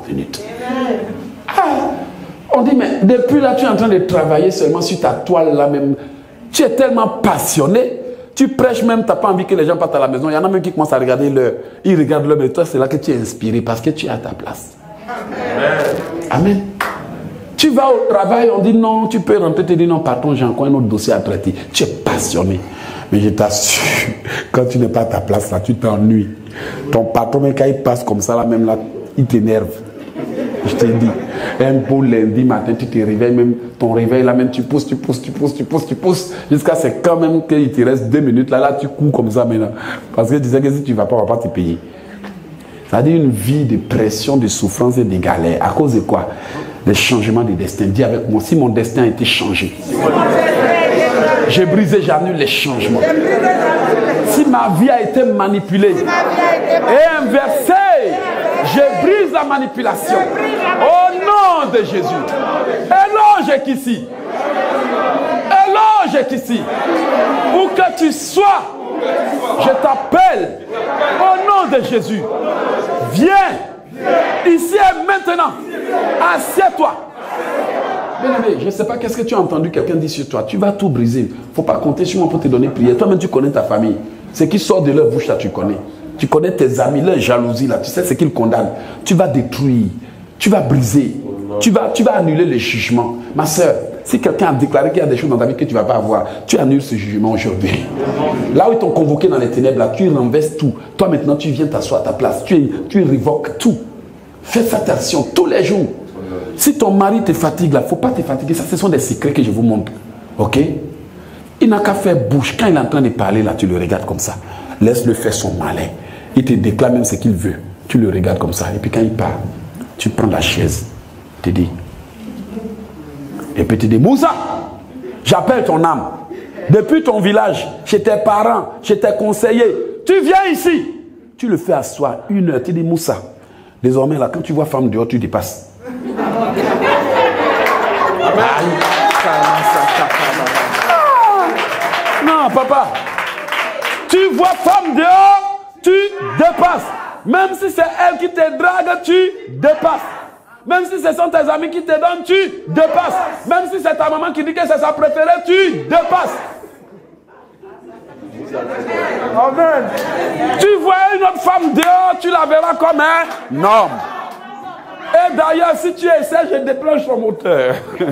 minutes. Ah, on dit, mais depuis là, tu es en train de travailler seulement sur ta toile là même. Tu es tellement passionné. Tu prêches même, tu n'as pas envie que les gens partent à la maison. Il y en a même qui commencent à regarder l'heure. Ils regardent l'heure, mais toi, c'est là que tu es inspiré parce que tu es à ta place. Amen. Amen. Tu vas au travail, on dit non, tu peux rentrer, te dire non, patron, j'ai encore un autre dossier à traiter. Tu es passionné. Mais je t'assure, quand tu n'es pas à ta place, là, tu t'ennuies. Ton patron, même quand il passe comme ça, là, même là, il t'énerve. Je te dis, un beau lundi matin, tu te réveilles, même ton réveil, là, même tu pousses, jusqu'à ce quand même qu'il te reste 2 minutes, là, tu cours comme ça maintenant. Parce que tu sais que si tu ne vas pas, on ne va pas te payer. Ça veut dire une vie de pression, de souffrance et de galère. À cause de quoi? Les changements de destin. Dis avec moi, si mon destin a été changé, j'ai brisé, j'annule les changements. Si ma vie a été manipulée et inversée, je brise la manipulation. Au nom de Jésus. Éloge qu'ici. Éloge qu'ici. Où que tu sois, je t'appelle au nom de Jésus. Viens ici et maintenant. Assieds-toi. Bien-aimé, je ne sais pas qu'est-ce que tu as entendu quelqu'un dire sur toi. Tu vas tout briser. Il ne faut pas compter sur moi pour te donner prière. Toi-même, tu connais ta famille. Ce qui sort de leur bouche, là, tu connais. Tu connais tes amis, leur jalousie, là. Tu sais ce qu'ils condamnent. Tu vas détruire. Tu vas briser. Tu vas annuler les jugements. Ma soeur, si quelqu'un a déclaré qu'il y a des choses dans ta vie que tu ne vas pas avoir, tu annules ce jugement aujourd'hui. Là où ils t'ont convoqué dans les ténèbres, là, tu renverses tout. Toi, maintenant, tu viens t'asseoir à ta place. Tu révoques tout. Fais attention tous les jours. Si ton mari te fatigue, il ne faut pas te fatiguer. Ça, ce sont des secrets que je vous montre. Ok? Il n'a qu'à faire bouche. Quand il est en train de parler, là, tu le regardes comme ça. Laisse-le faire son malin. Il te déclare même ce qu'il veut. Tu le regardes comme ça. Et puis quand il part, tu prends la chaise. Tu dis. Et puis tu dis, Moussa, j'appelle ton âme. Depuis ton village, chez tes parents, chez tes conseillers. Tu viens ici. Tu le fais asseoir 1 heure. Tu dis, Moussa, désormais, là, quand tu vois femme dehors, tu dépasses. Non, papa. Tu vois femme dehors, tu dépasses. Même si c'est elle qui te drague, tu dépasses. Même si ce sont tes amis qui te donnent, tu dépasses. Même si c'est ta maman qui dit que c'est sa préférée, tu dépasses. Amen. Tu vois une autre femme dehors, tu la verras comme un homme. Et d'ailleurs, si tu essaies, je déclenche ton moteur.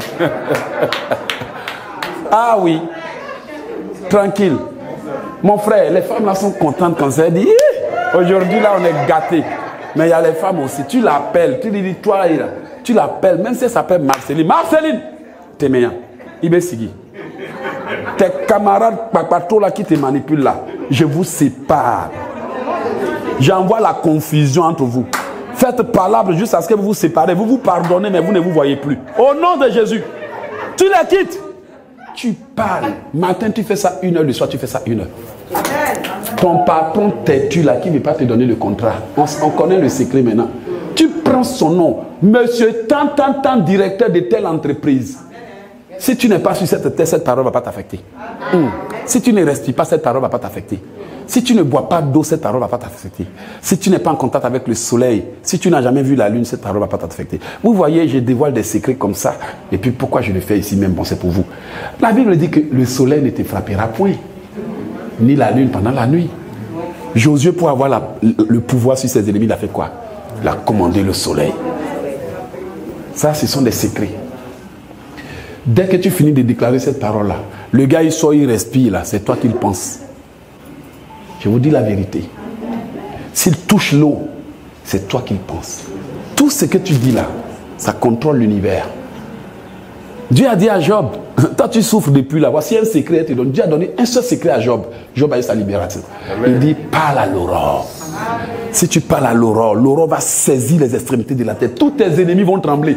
Ah oui. Tranquille. Mon frère, les femmes là sont contentes quand ça dit aujourd'hui là on est gâtés. Mais il y a les femmes aussi. Tu l'appelles, tu lui dis toi là, tu l'appelles, même si elle s'appelle Marceline. Marceline, t'es meilleur. Ibesigi. Tes camarades papato là qui te manipulent là, je vous sépare. J'envoie la confusion entre vous. Faites palabre jusqu'à ce que vous vous séparez. Vous vous pardonnez, mais vous ne vous voyez plus. Au nom de Jésus, tu les quittes. Tu parles. Matin, tu fais ça 1 heure. Le soir, tu fais ça 1 heure. Ton patron têtu là, qui ne veut pas te donner le contrat. On connaît le secret maintenant. Tu prends son nom. Monsieur tant, directeur de telle entreprise. Si tu n'es pas sur cette tête, cette parole ne va pas t'affecter. Si tu ne respires pas, cette parole ne va pas t'affecter. Si tu ne bois pas d'eau, cette parole ne va pas t'affecter. Si tu n'es pas en contact avec le soleil, si tu n'as jamais vu la lune, cette parole ne va pas t'affecter. Vous voyez, je dévoile des secrets comme ça. Et puis pourquoi je le fais ici même? Bon, c'est pour vous. La Bible dit que le soleil ne te frappera point. Ni la lune pendant la nuit. Josué, pour avoir le pouvoir sur ses ennemis, il a fait quoi? Il a commandé le soleil. Ça, ce sont des secrets. Dès que tu finis de déclarer cette parole-là, le gars, il sort, il respire, là. C'est toi qui le penses. Je vous dis la vérité. S'il touche l'eau, c'est toi qui le penses. Tout ce que tu dis là, ça contrôle l'univers. Dieu a dit à Job, toi tu souffres depuis là, voici un secret. Dieu a donné un seul secret à Job. Job a eu sa libération. Amen. Il dit, parle à l'aurore. Si tu parles à l'aurore, l'aurore va saisir les extrémités de la terre. Tous tes ennemis vont trembler.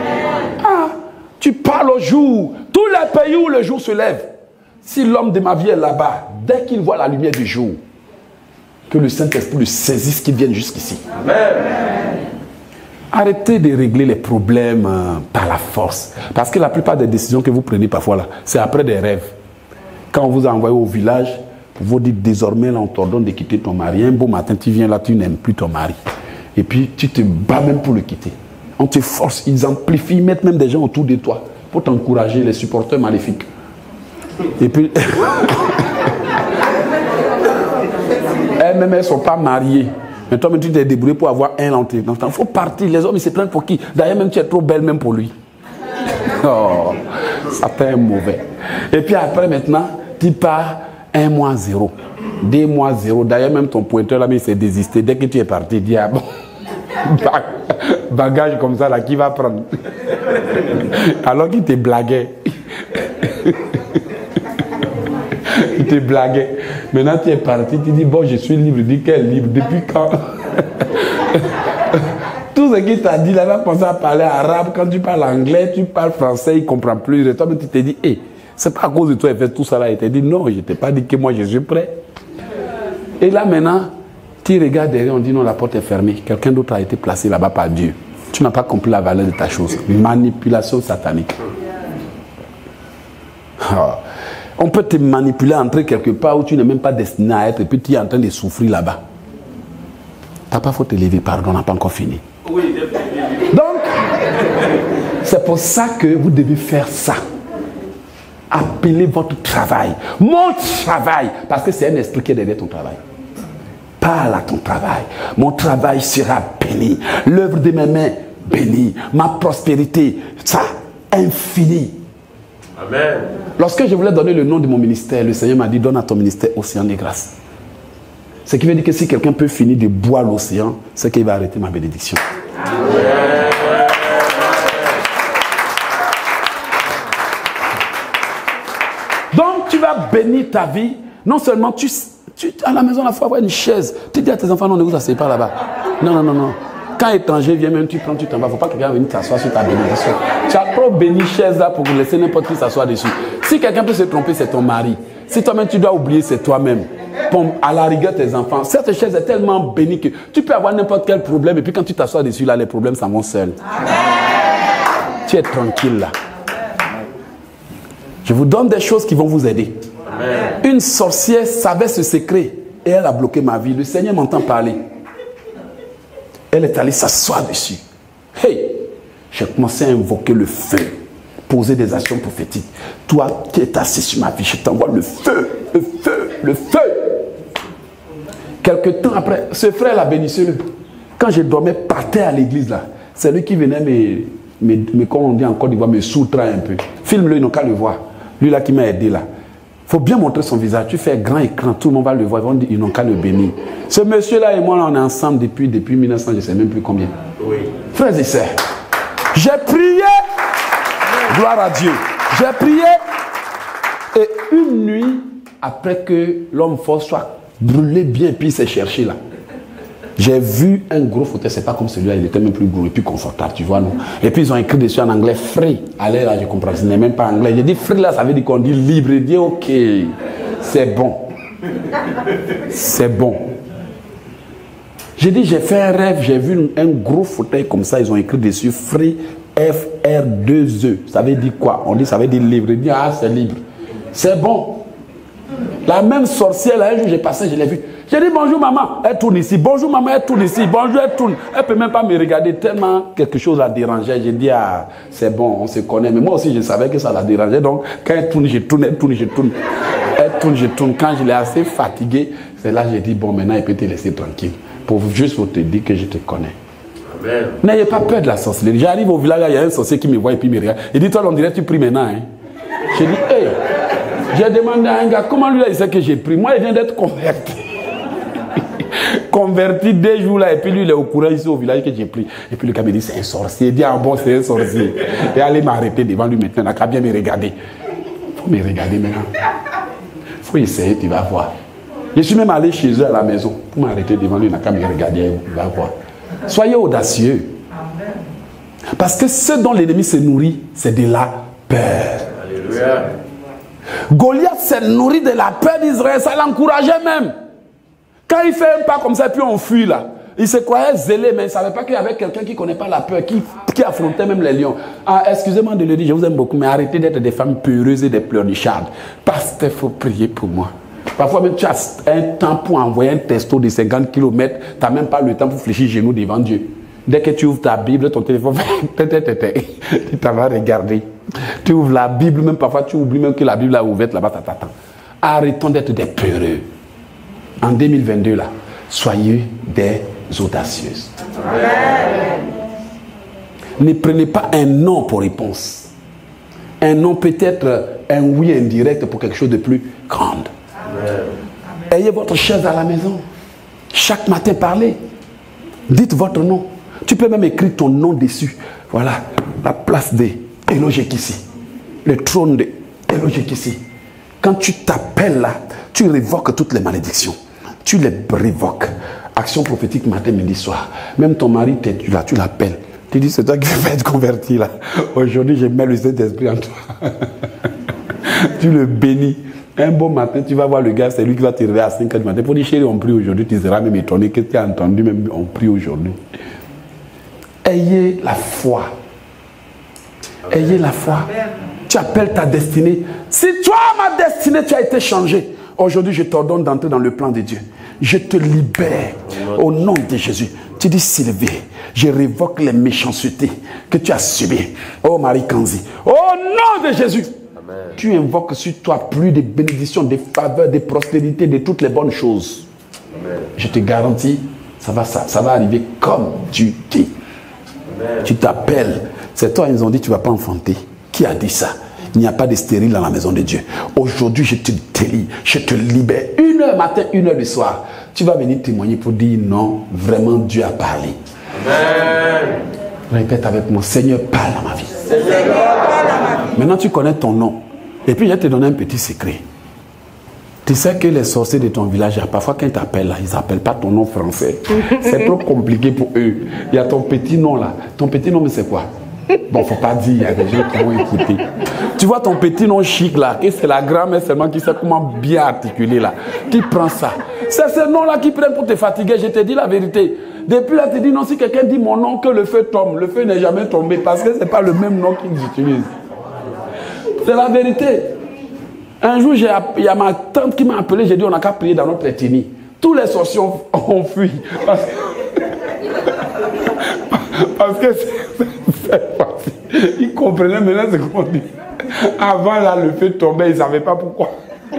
Tu parles au jour. Tous les pays où le jour se lève. Si l'homme de ma vie est là-bas, dès qu'il voit la lumière du jour, que le Saint-Esprit le saisisse, qu'il vienne jusqu'ici. Amen. Arrêtez de régler les problèmes par la force. Parce que la plupart des décisions que vous prenez parfois là, c'est après des rêves. Quand on vous a envoyé au village, vous dites désormais là, on t'ordonne de quitter ton mari. Un beau matin, tu viens là, tu n'aimes plus ton mari. Et puis tu te bats même pour le quitter. On te force, ils amplifient, ils mettent même des gens autour de toi pour t'encourager, les supporters maléfiques. Et puis, elles-mêmes, elles ne sont pas mariées. Mais toi, tu t'es débrouillé pour avoir un entrée. Il faut partir. Les hommes, ils se plaignent pour qui? D'ailleurs, même tu es trop belle même pour lui. Oh, ça fait mauvais. Et puis après, maintenant, tu pars 1 mois 0. 2 mois 0. D'ailleurs, même ton pointeur, là, il s'est désisté. Dès que tu es parti, il dit, ah bon, bagage comme ça, là, qui va prendre? Alors qu'il te blaguait. Il te blaguait. Maintenant, tu es parti, tu dis, bon, je suis libre. Il dit, quel libre? Depuis quand? Tout ce qu'il t'a dit, il avait pensé à parler arabe. Quand tu parles anglais, tu parles français, il ne comprend plus. Et toi, tu t'es dit, hé, c'est pas à cause de toi, il fait tout ça là. Il t'a dit, non, je ne t'ai pas dit que moi, je suis prêt. Et là, maintenant, tu regardes derrière, on dit, non, la porte est fermée. Quelqu'un d'autre a été placé là-bas par Dieu. Tu n'as pas compris la valeur de ta chose. Manipulation satanique. Oh. On peut te manipuler, entrer quelque part où tu n'es même pas destiné à être, et puis tu es en train de souffrir là-bas. Papa, il faut te lever, pardon, on n'a pas encore fini. Oui. Donc, c'est pour ça que vous devez faire ça. Appelez votre travail. Mon travail, parce que c'est un esprit qui est derrière ton travail. Parle à ton travail. Mon travail sera béni. L'œuvre de mes mains, bénie. Ma prospérité, ça, infinie. Amen. Lorsque je voulais donner le nom de mon ministère, le Seigneur m'a dit, donne à ton ministère Océan des Grâces. Ce qui veut dire que si quelqu'un peut finir de boire l'océan, c'est qu'il va arrêter ma bénédiction. Amen. Donc tu vas bénir ta vie. Non seulement tu à la maison, il faut avoir une chaise. Tu dis à tes enfants, non, ne vous asseyez pas là-bas. Non. Quand étranger vient, même tu prends, tu t'en vas. Il ne faut pas que quelqu'un vienne t'asseoir sur ta bénédiction. Tu as trop béni chaise là pour laisser n'importe qui s'asseoir dessus. Si quelqu'un peut se tromper, c'est ton mari. Si toi-même tu dois oublier, c'est toi-même. À la rigueur, tes enfants. Cette chaise est tellement bénie que tu peux avoir n'importe quel problème et puis quand tu t'assois dessus, là, les problèmes s'en vont seuls. Tu es tranquille là. Je vous donne des choses qui vont vous aider. Amen. Une sorcière savait ce secret et elle a bloqué ma vie. Le Seigneur m'entend parler. Elle est allée s'asseoir dessus. Hey, j'ai commencé à invoquer le feu, poser des actions prophétiques. Toi qui es assis sur ma vie, je t'envoie le feu, le feu, le feu. Quelque temps après, ce frère l'a bénissé. Quand je dormais par terre à l'église là, c'est lui qui venait comme on dit en Côte d'Ivoire, me soutraire un peu. Filme-le, ils n'ont qu'à le voir. Lui là qui m'a aidé là. Il faut bien montrer son visage. Tu fais grand écran, tout le monde va le voir. Ils n'ont qu'à le bénir. Ce monsieur-là et moi, là, on est ensemble depuis 1900, je ne sais même plus combien. Oui. Frères et sœurs, j'ai prié. Gloire à Dieu. J'ai prié. Et une nuit, après que l'homme fort soit brûlé bien, puis il s'est cherché là. J'ai vu un gros fauteuil, c'est pas comme celui-là, il était même plus gros et plus confortable, tu vois, non? Et puis ils ont écrit dessus en anglais, free. Allez là, je comprends, ce n'est même pas anglais. J'ai dit free là, ça veut dire qu'on dit libre. Il dit ok, c'est bon. C'est bon. J'ai dit, j'ai fait un rêve, j'ai vu un gros fauteuil comme ça, ils ont écrit dessus free, FR2E. Ça veut dire quoi? On dit, ça veut dire libre. Il dit, ah, c'est libre. C'est bon. La même sorcière, là, un jour, j'ai passé, je l'ai vue. J'ai dit bonjour maman, elle tourne ici. Bonjour maman, elle tourne ici. Bonjour, elle tourne. Elle ne peut même pas me regarder tellement quelque chose la dérangeait. J'ai dit, ah, c'est bon, on se connaît. Mais moi aussi, je savais que ça la dérangeait. Donc, quand elle tourne, je tourne, elle tourne, je tourne. Elle tourne, je tourne. Quand je l'ai assez fatigué, c'est là que j'ai dit, bon, maintenant, il peut te laisser tranquille. Juste pour te dire que je te connais. Amen. N'ayez pas peur de la sorcellerie. J'arrive au village, il y a un sorcier qui me voit et puis il me regarde. Il dit, toi, on dirait que tu pries maintenant. Hein? J'ai dit, hey, j'ai demandé à un gars, comment lui là, il sait que j'ai pris? Moi, il vient d'être converti. Converti 2 jours là, et puis lui, il est au courant ici au village que j'ai pris. Et puis le gars me dit, c'est un sorcier. Il dit, ah bon, c'est un sorcier. Et allez m'arrêter devant lui maintenant, il n'a qu'à bien me regarder. Il faut me regarder maintenant. Il faut essayer, tu vas voir. Je suis même allé chez eux à la maison pour m'arrêter devant lui, il n'a qu'à me regarder, il va voir. Soyez audacieux. Parce que ce dont l'ennemi se nourrit, c'est de la peur. Alléluia. Goliath s'est nourri de la peur d'Israël, ça l'encourageait même. Quand il fait un pas comme ça, puis on fuit là, il se croyait zélé, mais il ne savait pas qu'il y avait quelqu'un qui ne connaît pas la peur, qui affrontait même les lions. Ah, excusez-moi de le dire, je vous aime beaucoup, mais arrêtez d'être des femmes peureuses et des pleurnichardes. Parce qu'il faut prier pour moi. Parfois même tu as un temps pour envoyer un texto de 50 km, tu n'as même pas le temps pour fléchir genoux devant Dieu. Dès que tu ouvres ta Bible, ton téléphone, tu t'en vas regarder. Tu ouvres la Bible, même parfois tu oublies même que la Bible est ouverte là-bas, ça t'attend. Arrêtons d'être des peureux. En 2022 là, soyez des audacieuses. Amen. Ne prenez pas un non pour réponse. Un non peut être un oui indirect pour quelque chose de plus grand. Amen. Ayez votre chaise à la maison. Chaque matin, parlez. Dites votre nom. Tu peux même écrire ton nom dessus. Voilà, la place de Elojekissi. Le trône de Elojekissi. Quand tu t'appelles là, tu révoques toutes les malédictions. Tu les révoques. Action prophétique matin, midi, soir. Même ton mari, tu l'appelles. Tu dis, c'est toi qui vas être converti là. Aujourd'hui, je mets le Saint-Esprit en toi. Tu le bénis. Un bon matin, tu vas voir le gars, c'est lui qui va te réveiller à 5h du matin. Pour dire, chérie, on prie aujourd'hui. Tu seras même étonné que tu as entendu, même on prie aujourd'hui. Ayez la foi. Ayez la foi. Tu appelles ta destinée. Si toi, ma destinée, tu as été changé. Aujourd'hui, je t'ordonne d'entrer dans le plan de Dieu. Je te libère au nom de Jésus. Tu dis, Sylvie, je révoque les méchancetés que tu as subies. Oh Marie Kanzi, au nom de Jésus. Amen. Tu invoques sur toi plus de bénédictions, de faveurs, de prospérités, de toutes les bonnes choses. Amen. Je te garantis, ça va arriver comme tu dis. Amen. Tu t'appelles. C'est toi, ils nous ont dit, tu ne vas pas enfanter. Qui a dit ça? Il n'y a pas de stérile dans la maison de Dieu. Aujourd'hui, je te délie, je te libère. 1h matin, 1h le soir. Tu vas venir témoigner pour dire non, vraiment Dieu a parlé. Amen. Répète avec moi, Seigneur, parle à ma vie. Seigneur, parle à ma vie. Maintenant, tu connais ton nom. Et puis, je vais te donner un petit secret. Tu sais que les sorciers de ton village, parfois quand ils t'appellent là, ils n'appellent pas ton nom français. C'est trop compliqué pour eux. Il y a ton petit nom là. Ton petit nom, mais c'est quoi? Bon, faut pas dire, il y a des gens qui vont écouter. Tu vois ton petit nom chic là, et c'est la grand-mère seulement qui sait comment bien articuler là. Tu prends ça. C'est ce nom là qui prennent pour te fatiguer, je te dis la vérité. Depuis là, tu dis non, si quelqu'un dit mon nom, que le feu tombe. Le feu n'est jamais tombé parce que ce n'est pas le même nom qu'ils utilisent. C'est la vérité. Un jour, il y a ma tante qui m'a appelé, j'ai dit on n'a qu'à prier dans notre ethnie. Tous les sorciers ont fui. Parce que c'est facile. Ils comprenaient maintenant ce qu'on dit. Avant là, le feu tombait, ils ne savaient pas pourquoi.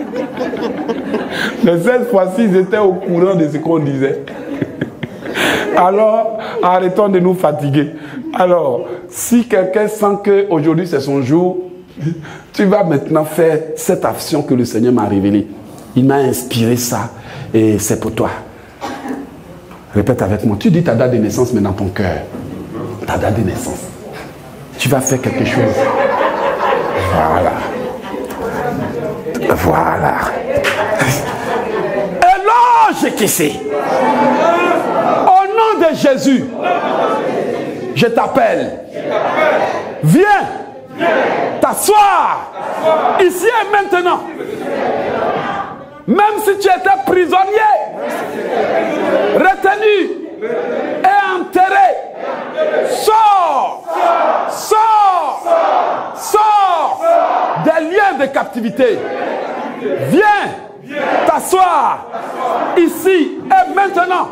Mais cette fois-ci, ils étaient au courant de ce qu'on disait. Alors, arrêtons de nous fatiguer. Alors, si quelqu'un sent qu'aujourd'hui c'est son jour, tu vas maintenant faire cette action que le Seigneur m'a révélée. Il m'a inspiré ça et c'est pour toi. Répète avec moi. Tu dis ta date de naissance, mais dans ton cœur. Ta date de naissance. Tu vas faire quelque chose. Voilà. Voilà. Elojekissi. Au nom de Jésus, je t'appelle. Viens t'asseoir ici et maintenant. Même si tu étais prisonnier, retenu et enterré, sors des liens de captivité. Viens t'asseoir ici et maintenant.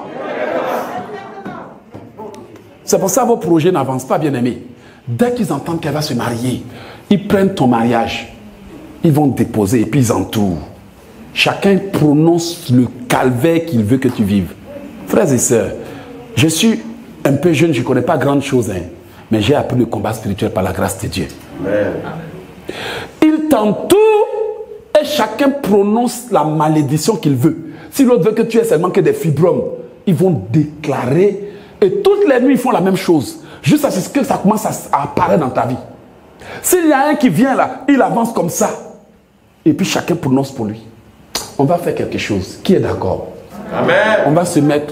C'est pour ça que vos projets n'avancent pas, bien-aimés. Dès qu'ils entendent qu'elle va se marier, ils prennent ton mariage, ils vont déposer et puis ils entourent. Chacun prononce le calvaire qu'il veut que tu vives. Frères et sœurs, je suis un peu jeune, je ne connais pas grand chose, hein, mais j'ai appris le combat spirituel par la grâce de Dieu. Amen. Il t'entoure et chacun prononce la malédiction qu'il veut. Si l'autre veut que tu aies seulement que des fibromes, ils vont déclarer et toutes les nuits ils font la même chose. Juste à ce que ça commence à apparaître dans ta vie. S'il y a un qui vient là, il avance comme ça. Et puis chacun prononce pour lui. On va faire quelque chose. Qui est d'accord? Amen. On va se mettre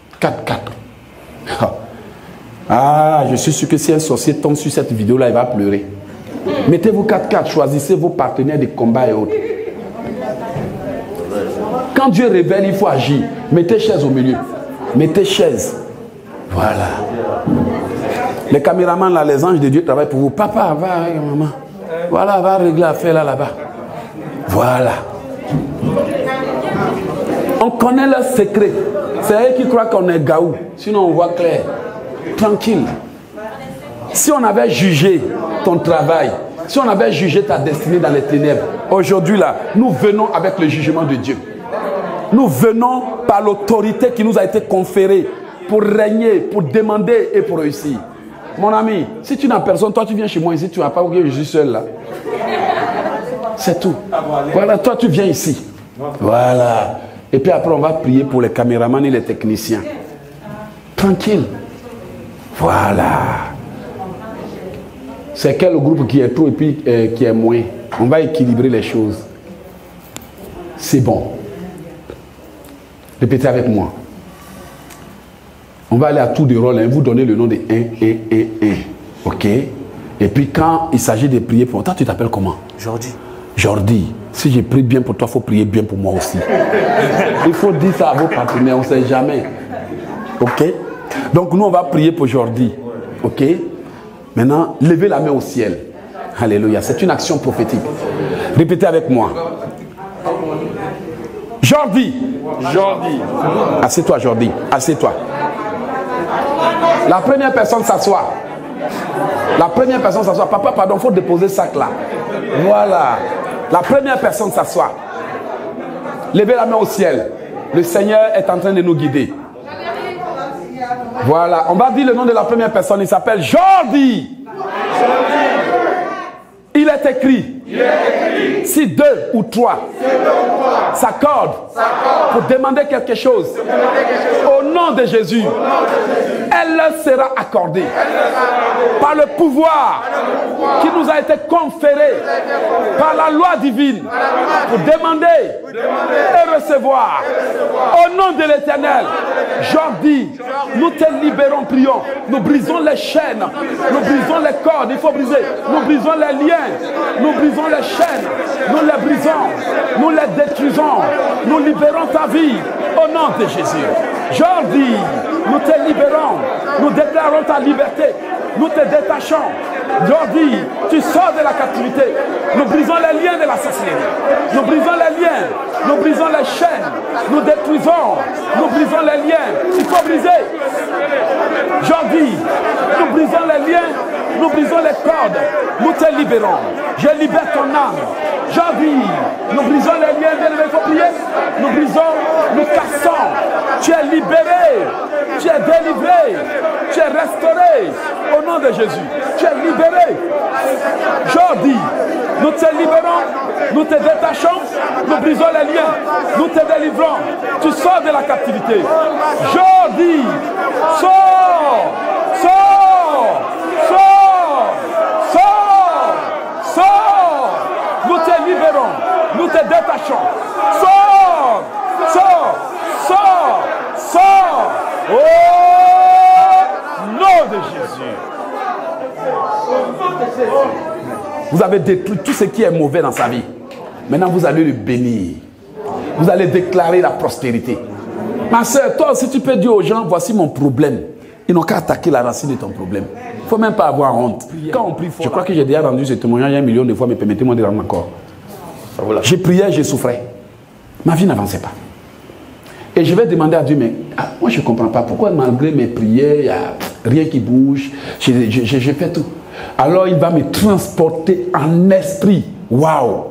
4-4. Ah, je suis sûr que si un sorcier tombe sur cette vidéo-là, il va pleurer. Mettez-vous 4-4, choisissez vos partenaires de combat et autres. Quand Dieu révèle, il faut agir. Mettez chaise au milieu. Mettez chaise. Voilà. Les caméramans, là, les anges de Dieu travaillent pour vous. Papa, va avec maman. Voilà, va régler l'affaire là-bas. Voilà. On connaît leurs secrets. C'est eux qui croient qu'on est gaou. Sinon, on voit clair. Tranquille. Si on avait jugé ton travail, si on avait jugé ta destinée dans les ténèbres, aujourd'hui là, nous venons avec le jugement de Dieu. Nous venons par l'autorité qui nous a été conférée pour régner, pour demander et pour réussir. Mon ami, si tu n'as personne, toi tu viens chez moi ici, tu ne vas pas oublier que je suis seul là. C'est tout. Voilà, toi tu viens ici. Voilà. Et puis après on va prier pour les caméramans et les techniciens. Tranquille. Voilà. C'est quel groupe qui est trop et puis qui est moins. On va équilibrer les choses. C'est bon. Répétez avec moi. On va aller à tour de rôle. Vous donnez le nom de 1. Ok? Et puis quand il s'agit de prier pour toi, tu t'appelles comment? Jordi. Jordi. Si je prie bien pour toi, il faut prier bien pour moi aussi. Il faut dire ça à vos partenaires, on ne sait jamais. Ok? Donc nous, on va prier pour Jordi. Ok? Maintenant, levez la main au ciel. Alléluia. C'est une action prophétique. Répétez avec moi. Jordi. Jordi. Assieds-toi, Jordi. Assieds-toi. La première personne s'assoit. La première personne s'assoit. Papa, pardon, il faut déposer ce sac là. Voilà. La première personne s'assoit. Levez la main au ciel. Le Seigneur est en train de nous guider. Voilà. On va dire le nom de la première personne. Il s'appelle Jordi. Il est écrit. Si 2 ou 3 s'accordent pour demander quelque chose au nom de Jésus, elle leur sera accordée par le pouvoir qui nous a été conféré par la loi divine pour demander et recevoir. Au nom de l'Éternel, Jordi, nous te libérons, prions. Nous brisons les chaînes, nous brisons les cordes, il faut briser. Nous brisons les liens, nous brisons les chaînes, nous les brisons, nous les détruisons, nous libérons ta vie au nom de Jésus. Jordi, nous te libérons, nous déclarons ta liberté, nous te détachons. Jordi, tu sors de la captivité. Nous brisons les liens de la sorcellerie. Nous brisons les liens, nous brisons les chaînes, nous détruisons, nous brisons les liens. Il faut briser. Jordi, nous brisons les liens, nous brisons les cordes, nous te libérons. Je libère ton âme. Jordi, nous brisons les liens, il faut prier. Nous brisons, nous cassons. Tu es libéré, tu es délivré, tu es restauré au nom de Jésus. Tu es libéré. Jordi, nous te libérons, nous te détachons, nous brisons les liens, nous te délivrons. Tu sors de la captivité. Jordi, sors, sors, sors, sors, sors. Nous te libérons, nous te détachons. Sors, sors, sors, sors. Au nom de Jésus. Vous avez détruit tout ce qui est mauvais dans sa vie. Maintenant, vous allez le bénir. Vous allez déclarer la prospérité. Ma soeur, toi aussi, tu peux dire aux gens, voici mon problème. Ils n'ont qu'à attaquer la racine de ton problème. Il ne faut même pas avoir honte. Quand on prie fort, je crois que j'ai déjà rendu ce témoignage 1 million de fois, mais permettez-moi de rendre encore. J'ai prié, j'ai souffrais. Ma vie n'avançait pas. Et je vais demander à Dieu, mais moi je ne comprends pas. Pourquoi malgré mes prières, il n'y a rien qui bouge. J'ai fait tout. Alors il va me transporter en esprit. Waouh!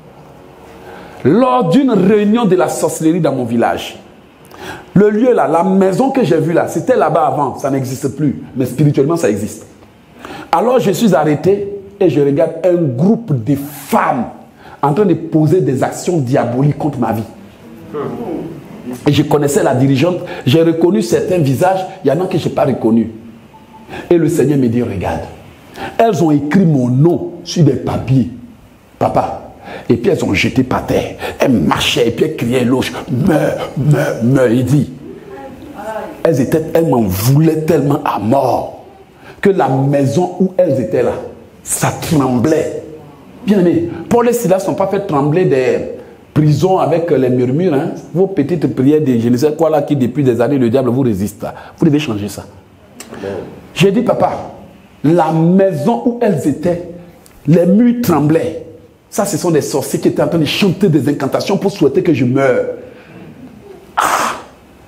Lors d'une réunion de la sorcellerie dans mon village, le lieu là, la maison que j'ai vue là, c'était là-bas avant, ça n'existe plus. Mais spirituellement, ça existe. Alors je suis arrêté et je regarde un groupe de femmes en train de poser des actions diaboliques contre ma vie. Et je connaissais la dirigeante, j'ai reconnu certains visages, il y en a que je n'ai pas reconnu. Et le Seigneur me dit, regarde, elles ont écrit mon nom sur des papiers, papa. Et puis elles ont jeté par terre. Elles marchaient et puis elles criaient louche. Meurs. Il dit, elles m'en voulaient tellement à mort que la maison où elles étaient là, ça tremblait. Bien aimé, Paul et Silas ne sont pas fait trembler des prisons avec les murmures. Hein. Vos petites prières de je ne sais quoi là qui depuis des années le diable vous résiste. Là. Vous devez changer ça. J'ai dit, papa, la maison où elles étaient, les murs tremblaient. Ça, ce sont des sorciers qui étaient en train de chanter des incantations pour souhaiter que je meure.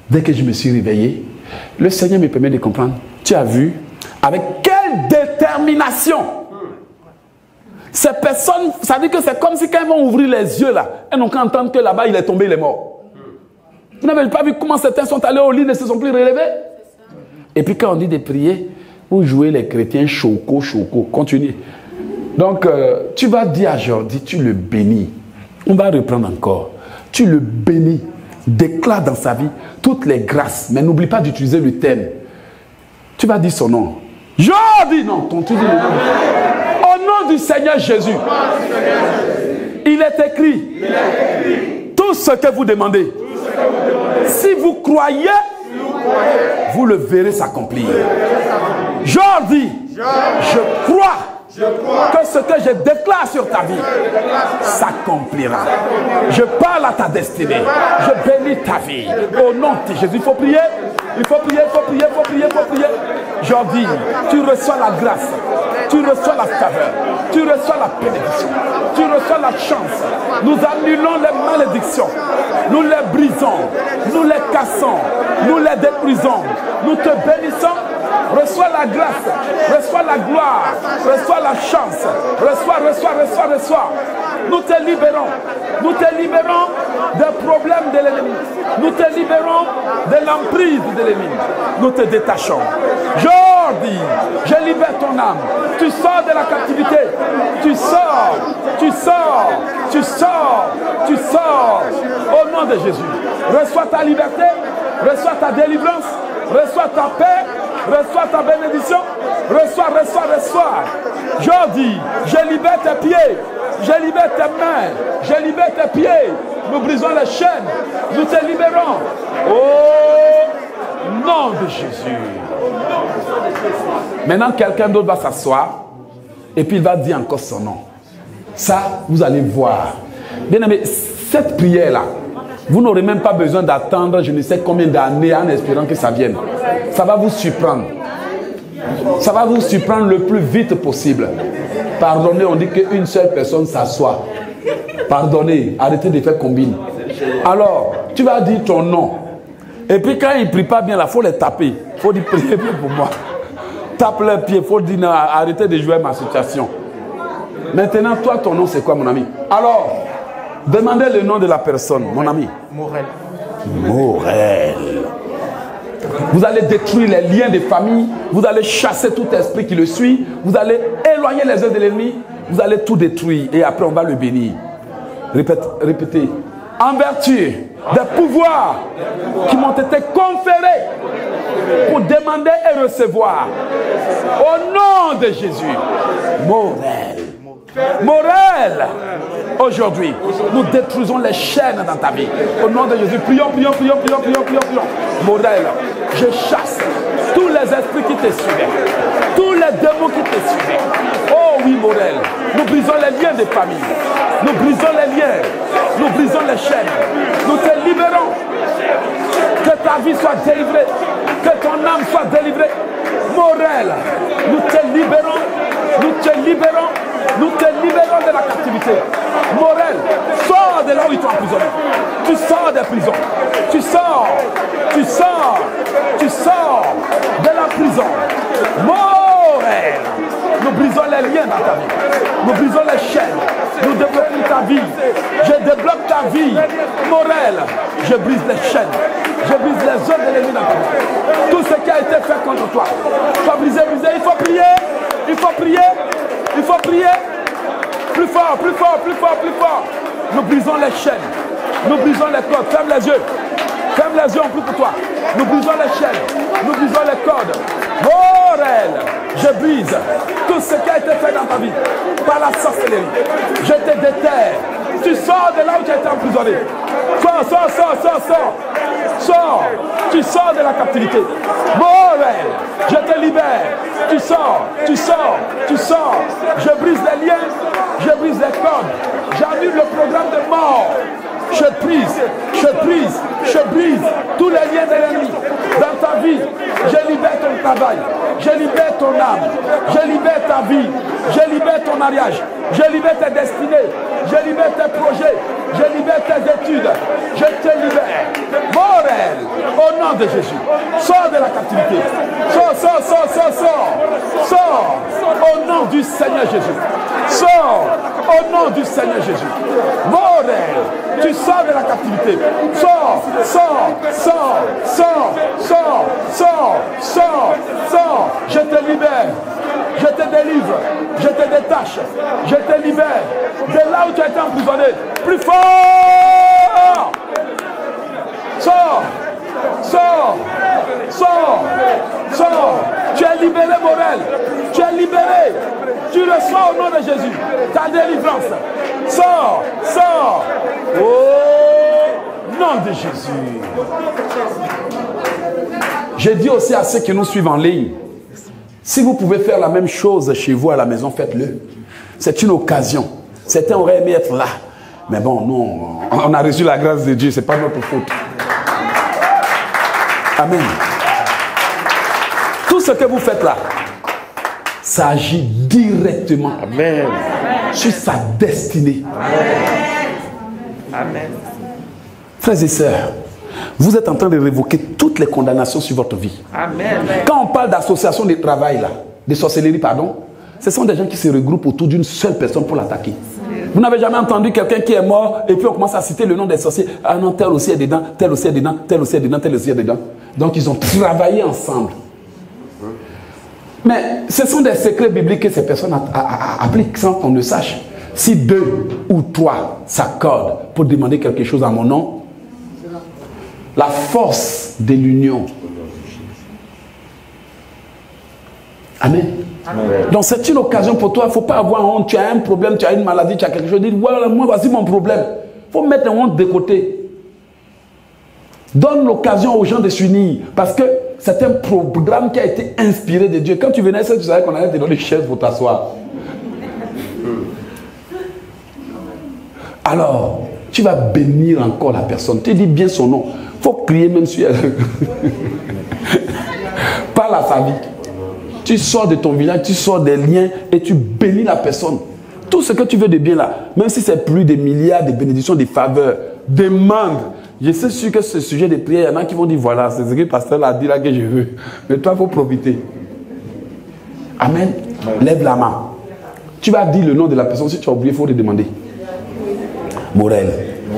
Dès que je me suis réveillé, le Seigneur me permet de comprendre. Tu as vu avec quelle détermination ces personnes, ça dit que c'est comme si quand elles vont ouvrir les yeux là, elles n'ont qu'à entendre que là-bas il est tombé, il est mort. Vous n'avez pas vu comment certains sont allés au lit et ne se sont plus relevés? Et puis quand on dit de prier, vous jouez les chrétiens choco. Continuez. Donc tu vas dire à Jordi, tu le bénis. On va reprendre encore. Tu le bénis. Déclare dans sa vie toutes les grâces. Mais n'oublie pas d'utiliser le thème. Tu vas dire son nom. Jordi, non, tu dis le nom. Au nom du Seigneur Jésus. Il est écrit. Tout ce que vous demandez. Si vous croyez, vous le verrez s'accomplir. Jordi, je crois que ce que je déclare sur ta vie s'accomplira. Je parle à ta destinée. Je bénis ta vie. Au nom de Jésus, il faut prier. Il faut prier, il faut prier, il faut prier, il faut prier. Jordi, tu reçois la grâce. Tu reçois la faveur. Tu reçois la bénédiction. Tu reçois la chance. Nous annulons les malédictions. Nous les brisons. Nous les cassons. Nous les détruisons. Nous te bénissons. Reçois la grâce. Reçois la gloire. Reçois la chance. Reçois. Nous te libérons. Nous te libérons des problèmes de l'ennemi. Nous te libérons de l'emprise de l'ennemi. Nous te détachons. Jordi, je libère ton âme. Tu sors de la captivité. Tu sors. Au nom de Jésus. Reçois ta liberté. Reçois ta délivrance. Reçois ta paix. Reçois ta bénédiction. Reçois. Jordi, je libère tes pieds. Je libère tes mains. Je libère tes pieds. Nous brisons les chaînes. Nous te libérons. Au nom de Jésus. Maintenant, quelqu'un d'autre va s'asseoir. Et puis il va dire encore son nom. Ça, vous allez voir. Bien aimé, cette prière-là, vous n'aurez même pas besoin d'attendre je ne sais combien d'années en espérant que ça vienne. Ça va vous surprendre. Ça va vous surprendre le plus vite possible. Pardonnez, on dit qu'une seule personne s'assoit. Pardonnez, arrêtez de faire combine. Alors, tu vas dire ton nom. Et puis quand il ne prie pas bien, il faut les taper. Il faut dire priez pour moi. Tape les pieds, il faut dire non, arrêtez de jouer ma situation. Maintenant, toi, ton nom, c'est quoi, mon ami? Alors, demandez le nom de la personne, mon ami. Morel. Vous allez détruire les liens de famille. Vous allez chasser tout esprit qui le suit. Vous allez éloigner les œuvres de l'ennemi. Vous allez tout détruire. Et après, on va le bénir. Répétez. En vertu des pouvoirs qui m'ont été conférés pour demander et recevoir. Au nom de Jésus. Morel, aujourd'hui, nous détruisons les chaînes dans ta vie. Au nom de Jésus, prions. Morel, je chasse tous les esprits qui te suivaient, tous les démons qui te suivaient. Oh oui, Morel, nous brisons les liens de famille. Nous brisons les liens. Nous brisons les chaînes. Nous te libérons. Que ta vie soit délivrée. Que ton âme soit délivrée. Morel, nous te libérons. Nous te libérons. Nous te libérons de la captivité. Morel, sors de là où ils t'ont emprisonné. Tu sors des prisons. Tu sors de la prison. Morel, nous brisons les liens dans ta vie. Nous brisons les chaînes. Nous débloquons ta vie. Je débloque ta vie. Morel, je brise les chaînes. Je brise les œuvres de l'ennemi dans ta vie. Tout ce qui a été fait contre toi. Soit brisé. Il faut prier. Il faut prier. Plus fort. Nous brisons les chaînes. Nous brisons les cordes. Ferme les yeux, on prie pour toi. Nous brisons les chaînes. Nous brisons les cordes. Morel, je brise tout ce qui a été fait dans ta vie par la sorcellerie. Je te déterre. Tu sors de là où tu as été emprisonné. Sors. Tu sors de la captivité. Morel, je te libère. Tu sors. Je brise les liens. Je brise les cordes. J'annule le programme de mort Je brise, tous les liens de l'ennemi dans ta vie. Je libère ton travail, je libère ton âme, je libère ta vie, je libère ton mariage, je libère tes destinées, je libère tes projets, je libère tes études, je te libère. Morel, au nom de Jésus, sors de la captivité, sors, au nom du Seigneur Jésus, sors, au nom du Seigneur Jésus. Morel, tu sors de la captivité, sors, je te libère, je te délivre, je te détache, je te libère de là où tu as été emprisonné. Plus fort! Sors! Tu es libéré, Morel. Tu es libéré. Tu reçois au nom de Jésus ta délivrance. Sors! Au nom de Jésus. J'ai dit aussi à ceux qui nous suivent en ligne, si vous pouvez faire la même chose chez vous à la maison, faites-le. C'est une occasion. Certains auraient aimé être là. Mais bon, non, on a reçu la grâce de Dieu, ce n'est pas notre faute. Amen. Tout ce que vous faites là, ça agit directement. Amen. Sur sa destinée. Amen. Frères et sœurs, vous êtes en train de révoquer toutes les condamnations sur votre vie. Amen. Quand on parle d'association de travail, là, de sorcellerie, pardon, ce sont des gens qui se regroupent autour d'une seule personne pour l'attaquer. Vous n'avez jamais entendu quelqu'un qui est mort et puis on commence à citer le nom des sorciers. Ah non, tel aussi est dedans, tel aussi est dedans, tel aussi est dedans, tel aussi est dedans. Donc ils ont travaillé ensemble. Mais ce sont des secrets bibliques que ces personnes appliquent sans qu'on ne sache. Si 2 ou 3 s'accordent pour demander quelque chose à mon nom, la force de l'union. Amen. Donc c'est une occasion pour toi, il ne faut pas avoir honte. Tu as un problème, tu as une maladie, tu as quelque chose. Dis, voilà, moi voici mon problème. Il faut mettre la honte de côté. Donne l'occasion aux gens de s'unir. Parce que c'est un programme qui a été inspiré de Dieu. Quand tu venais, tu savais qu'on allait te donner une chaise pour t'asseoir. Alors, tu vas bénir encore la personne. Tu dis bien son nom. Il faut crier même sur elle. Parle à sa vie. Tu sors de ton village, tu sors des liens et tu bénis la personne. Tout ce que tu veux de bien là, même si c'est plus des milliards de bénédictions, de faveurs, demande. Je suis sûr que ce sujet de prière, il y en a qui vont dire voilà, c'est ce que le pasteur a dit là que je veux. Mais toi, il faut profiter. Amen. Lève la main. Tu vas dire le nom de la personne. Si tu as oublié, il faut te demander. Morel.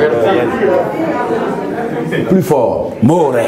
Plus fort. Morel.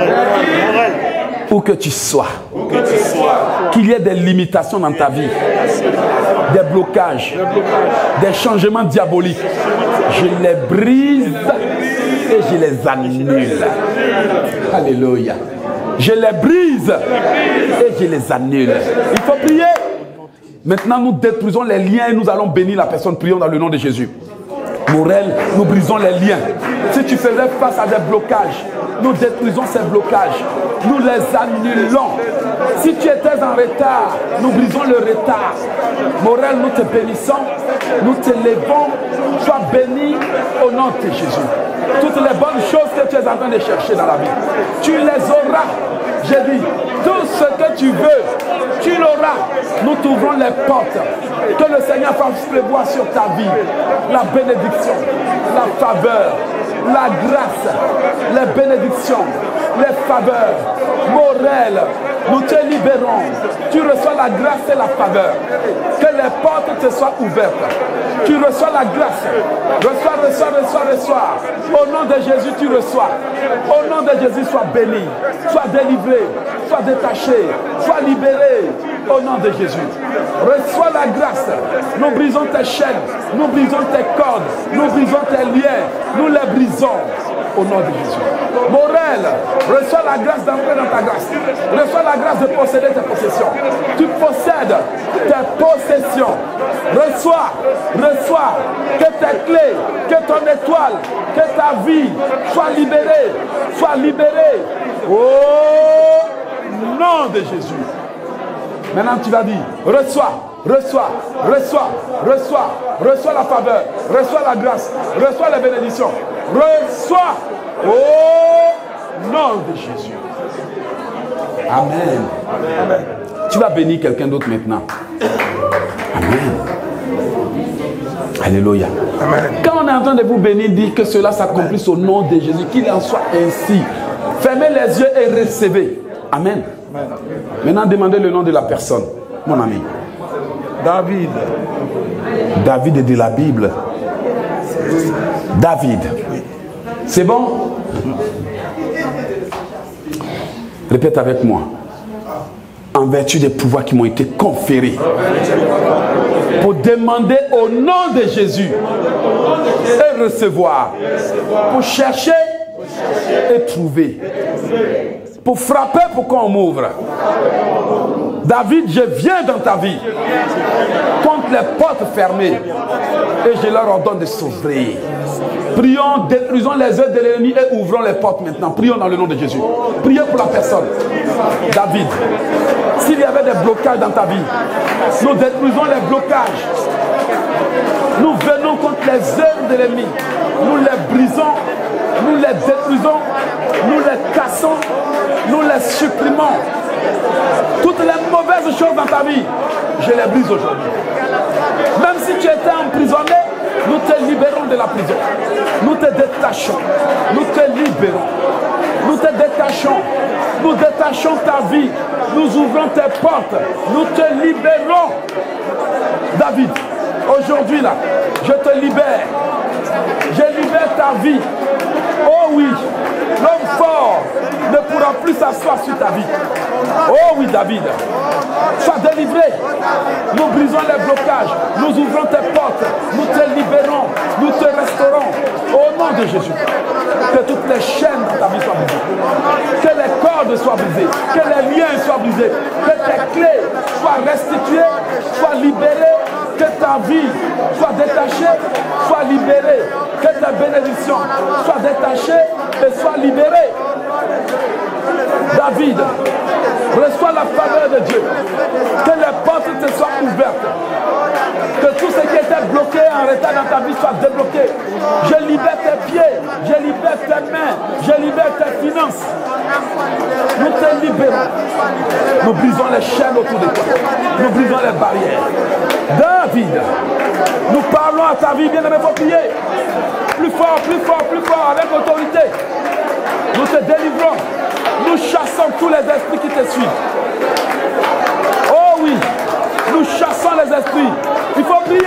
Où que tu sois. Qu'il y ait des limitations dans ta vie. Des blocages. Des changements diaboliques. Je les brise et je les annule. Alléluia. Je les brise et je les annule. Il faut prier. Maintenant, nous détruisons les liens et nous allons bénir la personne. Prions dans le nom de Jésus. Morel, nous brisons les liens. Si tu faisais face à des blocages, nous détruisons ces blocages. Nous les annulons. Si tu étais en retard, nous brisons le retard. Morel, nous te bénissons. Nous te levons. Sois béni au nom de Jésus. Toutes les bonnes choses que tu es en train de chercher dans la vie, tu les auras. J'ai dit, tout ce que tu veux, tu l'auras. Nous t'ouvrons les portes. Que le Seigneur fasse prévoir sur ta vie la bénédiction, la faveur, la grâce, les bénédictions, les faveurs. Morel, nous te libérons. Tu reçois la grâce et la faveur. Que les portes te soient ouvertes. Tu reçois la grâce. Reçois. Au nom de Jésus, tu reçois. Au nom de Jésus, sois béni. Sois délivré. Sois détaché. Sois libéré. Au nom de Jésus. Reçois la grâce. Nous brisons tes chaînes. Nous brisons tes cordes. Nous brisons tes liens. Nous les brisons. Au nom de Jésus. Morel, reçois la grâce d'entrer dans ta grâce. Reçois la grâce de posséder tes possessions. Tu possèdes tes possessions. Reçois que tes clés, que ton étoile, que ta vie soit libérée. Sois libérée. Au nom de Jésus. Maintenant tu vas dire, reçois la faveur, reçois la grâce, reçois la bénédiction, Reçois au nom de Jésus. Amen. Amen. Tu vas bénir quelqu'un d'autre maintenant. Amen. Alléluia. Amen. Quand on est en train de vous bénir, dit que cela s'accomplisse au nom de Jésus, qu'il en soit ainsi. Fermez les yeux et recevez. Amen. Amen. Maintenant, demandez le nom de la personne. Mon ami. David. David est de la Bible. David. C'est bon? Répète avec moi. En vertu des pouvoirs qui m'ont été conférés. Pour demander au nom de Jésus. Et recevoir. Pour chercher et trouver. Pour frapper pour qu'on m'ouvre. David, je viens dans ta vie. Contre les portes fermées. Et je leur ordonne de s'ouvrir. Prions, détruisons les œuvres de l'ennemi et ouvrons les portes maintenant. Prions dans le nom de Jésus. Prions pour la personne. David, s'il y avait des blocages dans ta vie, nous détruisons les blocages. Nous venons contre les œuvres de l'ennemi. Nous les brisons, nous les détruisons, nous les cassons, nous les supprimons. Toutes les mauvaises choses dans ta vie, je les brise aujourd'hui. Même si tu étais emprisonné, nous te libérons de la prison. Nous te détachons. Nous te libérons. Nous te détachons. Nous détachons ta vie. Nous ouvrons tes portes. Nous te libérons. David, aujourd'hui là, je te libère. Je libère ta vie. Oh oui, l'homme fort ne pourra plus s'asseoir sur ta vie. Oh oui, David, sois délivré. Nous brisons les blocages. Nous ouvrons tes portes. Nous te libérons. Nous te restaurons. Au nom de Jésus. Que toutes les chaînes dans ta vie soient brisées. Que les cordes soient brisées. Que les liens soient brisés. Que tes clés soient restituées, soient libérées. Que ta vie soit détachée, soit libérée. Que tes bénédictions soient détachées et soient libérées. David, reçois la faveur de Dieu. Que les portes te soient ouvertes. Que tout ce qui était bloqué en retard dans ta vie soit débloqué. Je libère tes pieds, je libère tes mains, je libère tes finances. Nous te libérons. Nous brisons les chaînes autour de toi. Nous brisons les barrières. David, nous parlons à ta vie, bien-aimé, faut prier. Plus fort, plus fort, plus fort, avec autorité. Nous te délivrons. Nous chassons tous les esprits qui te suivent. Oh oui, nous chassons les esprits. Il faut prier.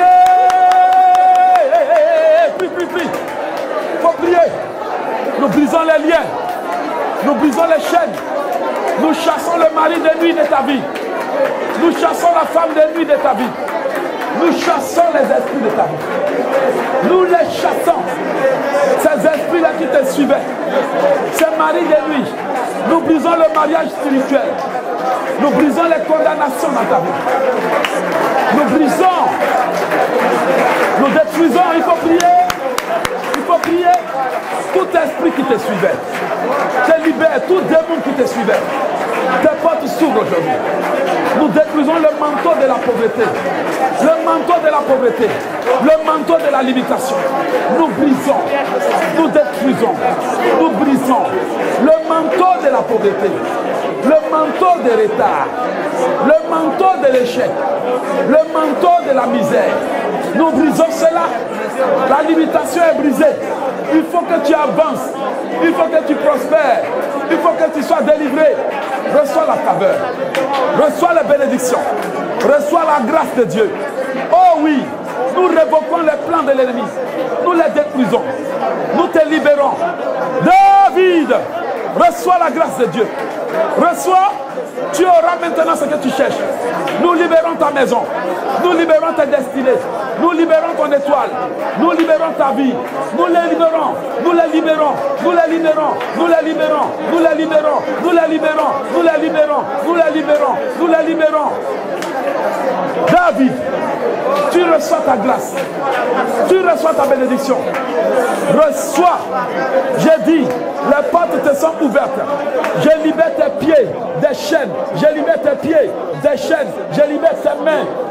Prie. Il faut prier. Nous brisons les liens. Nous brisons les chaînes. Nous chassons le mari de nuit de ta vie. Nous chassons la femme de nuit de ta vie. Nous chassons les esprits de ta vie. Nous les chassons. Ces esprits-là qui te suivaient. Ces maris de nuit. Nous brisons le mariage spirituel. Nous brisons les condamnations dans ta vie. Nous brisons. Nous détruisons. Il faut prier. Il faut prier. Tout esprit qui te suivait. Te libère. Tout démon qui te suivait. Tes portes s'ouvrent aujourd'hui. Nous détruisons le manteau de la pauvreté. Le manteau de la pauvreté. Le manteau de la limitation. Nous brisons. Nous détruisons. Nous brisons. Le manteau de la pauvreté. Le manteau de retard. Le manteau de l'échec. Le manteau de la misère. Nous brisons cela. La limitation est brisée. Il faut que tu avances. Il faut que tu prospères. Il faut que tu sois délivré. Reçois la faveur. Reçois la bénédiction. Reçois la grâce de Dieu. Oh oui, nous révoquons les plans de l'ennemi. Nous les détruisons. Nous te libérons. David, reçois la grâce de Dieu. Reçois, tu auras maintenant ce que tu cherches. Nous libérons ta maison. Nous libérons ta destinée. Nous libérons ton étoile. Nous libérons ta vie. Nous les libérons. Nous les libérons. Nous les libérons. Nous les libérons. Nous les libérons. Nous les libérons. Nous les libérons. Nous les libérons. Nous les libérons. David, tu reçois ta grâce. Tu reçois ta bénédiction. Reçois. J'ai dit, les portes te sont ouvertes. Je libère tes pieds des chaînes. Je libère tes pieds des chaînes. Je libère tes mains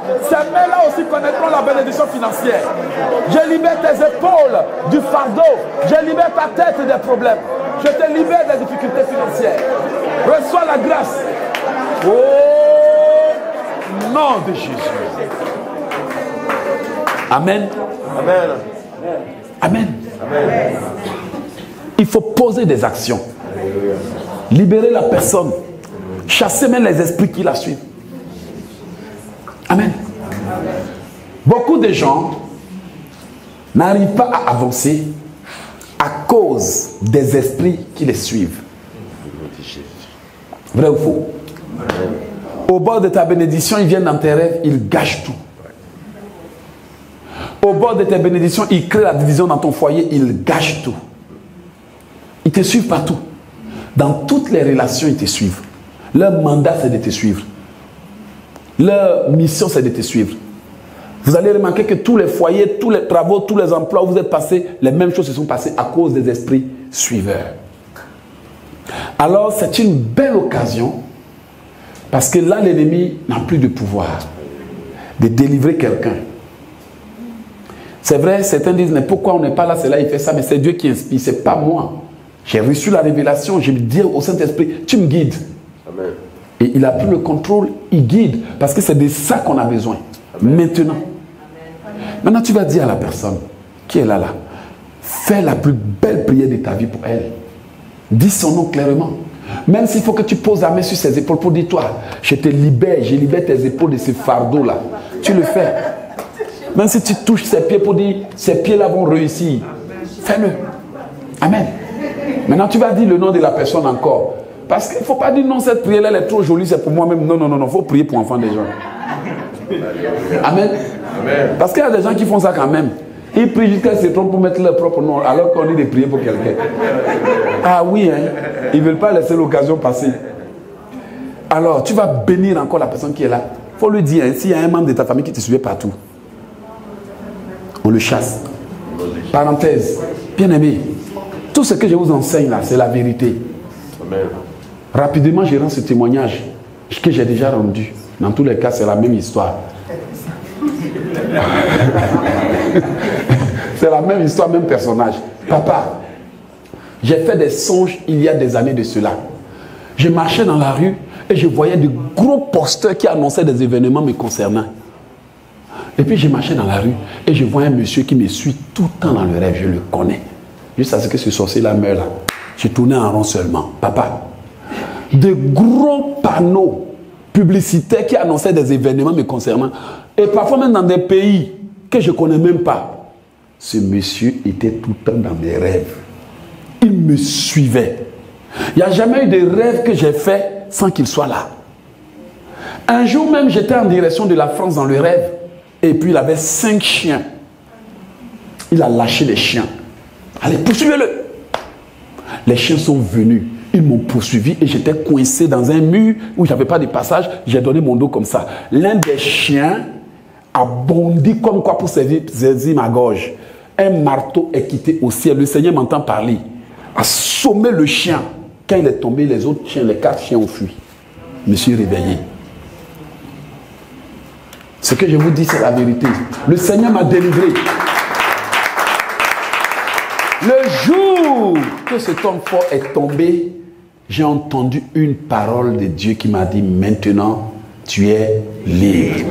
Ces mains-là aussi connaîtront la bénédiction financière. Je libère tes épaules du fardeau. Je libère ta tête des problèmes. Je te libère des difficultés financières. Reçois la grâce. Au nom de Jésus. Amen. Amen. Amen. Amen. Il faut poser des actions. Libérer la personne. Chasser même les esprits qui la suivent. Amen. Beaucoup de gens n'arrivent pas à avancer à cause des esprits qui les suivent. Vrai ou faux? Au bord de ta bénédiction, ils viennent dans tes rêves, ils gâchent tout. Au bord de tes bénédictions, ils créent la division dans ton foyer, ils gâchent tout. Ils te suivent partout. Dans toutes les relations, ils te suivent. Leur mandat, c'est de te suivre. Leur mission, c'est de te suivre. Vous allez remarquer que tous les foyers, tous les travaux, tous les emplois où vous êtes passés, les mêmes choses se sont passées à cause des esprits suiveurs. Alors, c'est une belle occasion, parce que là, l'ennemi n'a plus de pouvoir de délivrer quelqu'un. C'est vrai, certains disent, mais pourquoi on n'est pas là, c'est là, il fait ça, mais c'est Dieu qui inspire, c'est pas moi. J'ai reçu la révélation, je me dis au Saint-Esprit, tu me guides. Amen. Et il a pris le contrôle, il guide, parce que c'est de ça qu'on a besoin. Amen. Maintenant, tu vas dire à la personne qui est là, fais la plus belle prière de ta vie pour elle. Dis son nom clairement. Même s'il faut que tu poses la main sur ses épaules pour dire, toi, je te libère, je libère tes épaules de ce fardeau-là. Tu le fais. Même si tu touches ses pieds pour dire, ces pieds-là vont réussir. Fais-le. Amen. Maintenant, tu vas dire le nom de la personne encore. Parce qu'il ne faut pas dire non, cette prière-là, elle est trop jolie, c'est pour moi-même. Non, non, non, non, il faut prier pour enfants des gens. Amen. Amen. Parce qu'il y a des gens qui font ça quand même. Ils prient jusqu'à se trompent pour mettre leur propre nom, alors qu'on dit de prier pour quelqu'un. Ah oui, hein. Ils ne veulent pas laisser l'occasion passer. Alors, tu vas bénir encore la personne qui est là. Il faut lui dire, hein, s'il y a un membre de ta famille qui te suivait partout, on le chasse. Parenthèse, bien aimé, tout ce que je vous enseigne là, c'est la vérité. Amen. Rapidement, je rends ce témoignage que j'ai déjà rendu. Dans tous les cas, c'est la même histoire. C'est la même histoire, même personnage. Papa, j'ai fait des songes il y a des années de cela. Je marchais dans la rue et je voyais de gros posters qui annonçaient des événements me concernant. Et puis je marchais dans la rue et je vois un monsieur qui me suit tout le temps dans le rêve. Je le connais. Juste à ce que ce sorcier-là meurt là. Je tournais en rond seulement. Papa, de gros panneaux publicitaires qui annonçaient des événements me concernant. Et parfois même dans des pays que je ne connais même pas. Ce monsieur était tout le temps dans mes rêves. Il me suivait. Il n'y a jamais eu de rêve que j'ai fait sans qu'il soit là. Un jour même, j'étais en direction de la France dans le rêve. Et puis il avait 5 chiens. Il a lâché les chiens. Allez, poursuivez-le. Les chiens sont venus. Ils m'ont poursuivi et j'étais coincé dans un mur où je n'avais pas de passage. J'ai donné mon dos comme ça. L'un des chiens a bondi comme quoi pour saisir ma gorge. Un marteau est quitté au ciel. Le Seigneur m'entend parler. A sommé le chien. Quand il est tombé, les autres chiens, les 4 chiens ont fui. Je me suis réveillé. Ce que je vous dis, c'est la vérité. Le Seigneur m'a délivré. Le jour que cet homme fort est tombé, j'ai entendu une parole de Dieu qui m'a dit, maintenant, tu es libre.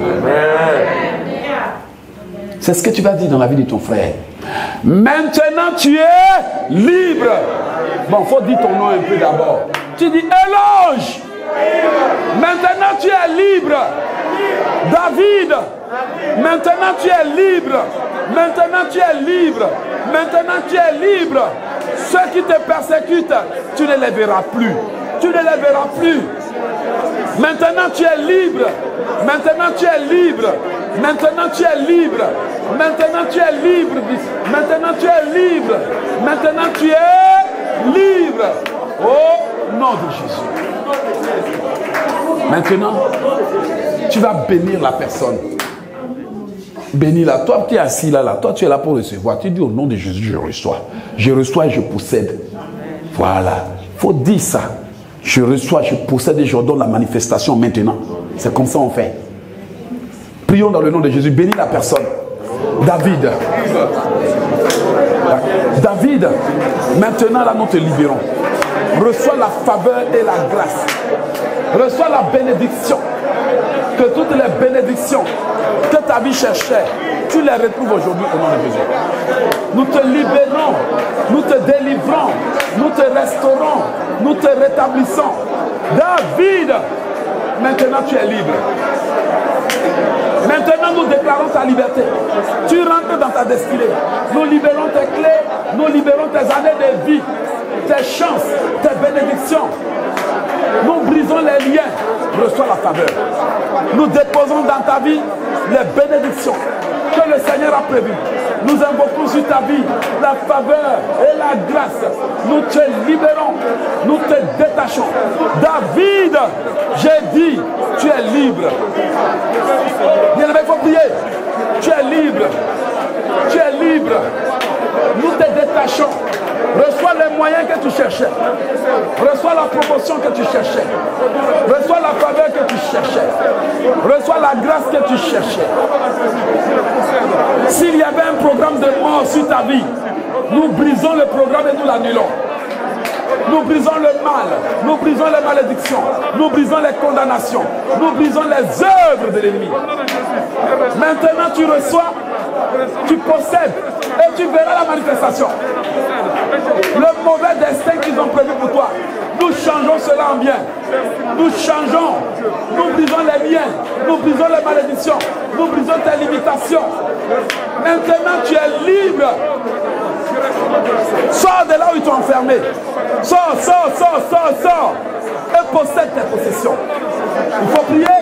C'est ce que tu vas dire dans la vie de ton frère. Maintenant, tu es libre. Bon, il faut dire ton nom un peu d'abord. Tu dis, éloge. Maintenant, tu es libre. David, maintenant tu es libre. Maintenant tu es libre. Maintenant tu es libre. Ceux qui te persécutent, tu ne les verras plus. Tu ne les verras plus. Maintenant tu es libre. Maintenant tu es libre. Maintenant tu es libre. Maintenant tu es libre. Maintenant tu es libre. Maintenant tu es libre. Au nom de Jésus. Maintenant, tu vas bénir la personne. Bénis-la. Toi qui es assis là, toi tu es là pour recevoir. Tu dis au nom de Jésus, je reçois. Je reçois et je possède. Voilà. Il faut dire ça. Je reçois, je possède et je donne la manifestation maintenant. C'est comme ça on fait. Prions dans le nom de Jésus. Bénis la personne. David. David, maintenant là nous te libérons. Reçois la faveur et la grâce. Reçois la bénédiction. Que toutes les bénédictions que ta vie cherchait, tu les retrouves aujourd'hui au nom de Jésus. Nous te libérons, nous te délivrons, nous te restaurons, nous te rétablissons. David, maintenant tu es libre. Maintenant nous déclarons ta liberté. Tu rentres dans ta destinée. Nous libérons tes clés, nous libérons tes années de vie, tes chances, tes bénédictions. Nous brisons les liens. Reçois la faveur. Nous déposons dans ta vie les bénédictions que le Seigneur a prévues. Nous invoquons sur ta vie la faveur et la grâce. Nous te libérons. Nous te détachons. David, j'ai dit, tu es libre. Bien-aimé, il faut prier. Tu es libre. Tu es libre. Nous te détachons. Reçois les moyens que tu cherchais. Reçois la promotion que tu cherchais. Reçois la faveur que tu cherchais. Reçois la grâce que tu cherchais. S'il y avait un programme de mort sur ta vie, nous brisons le programme et nous l'annulons. Nous brisons le mal, nous brisons les malédictions, nous brisons les condamnations, nous brisons les œuvres de l'ennemi. Maintenant tu reçois, tu possèdes et tu verras la manifestation. Le mauvais destin qu'ils ont prévu pour toi, nous changeons cela en bien. Nous changeons, nous brisons les liens, nous brisons les malédictions, nous brisons tes limitations. Maintenant tu es libre. Sors de là où ils t'ont enfermé. Sors. Et possède tes possessions. Il faut prier.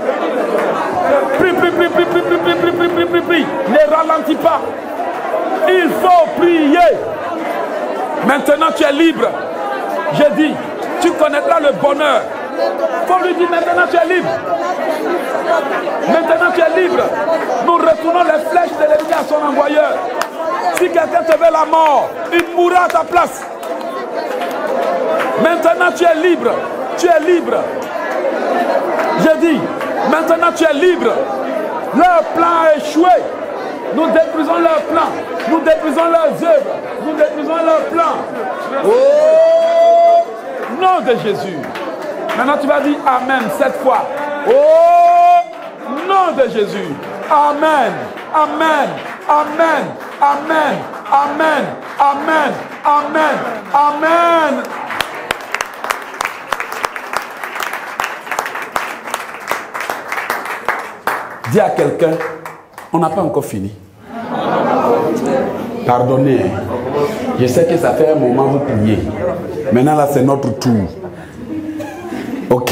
Prie. Ne ralentis pas. Il faut prier. Maintenant tu es libre. J'ai dit, tu connaîtras le bonheur. Il faut lui dire, maintenant tu es libre. Maintenant tu es libre. Nous retournons les flèches de l'ennemi à son envoyeur. Si quelqu'un te veut la mort, il mourra à ta place. Maintenant tu es libre. Tu es libre. J'ai dit, maintenant tu es libre. Leur plan a échoué. Nous détruisons leur plan. Nous détruisons leurs œuvres. Nous détruisons leurs plans. Oh, nom de Jésus. Maintenant tu vas dire Amen 7 fois. Oh, nom de Jésus. Amen. Amen. Amen. Amen. Amen. Amen. Amen. Amen. Dis à quelqu'un, on n'a pas encore fini. Pardonnez. Je sais que ça fait un moment vous priez. Maintenant là c'est notre tour. Ok?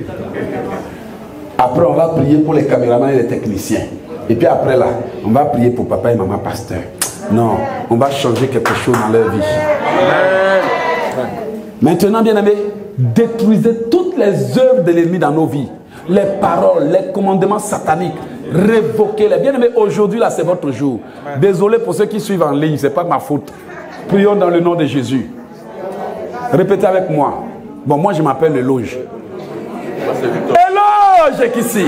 Après on va prier pour les caméramans et les techniciens. Et puis après là, on va prier pour papa et maman pasteur. Non, on va changer quelque chose dans leur vie. Maintenant, bien aimés, détruisez toutes les œuvres de l'ennemi dans nos vies. Les paroles, les commandements sataniques, révoquez-les. Bien aimés, aujourd'hui là, c'est votre jour. Désolé pour ceux qui suivent en ligne, ce n'est pas ma faute. Prions dans le nom de Jésus. Répétez avec moi. Bon, moi je m'appelle Eloge. Eloge qu'ici.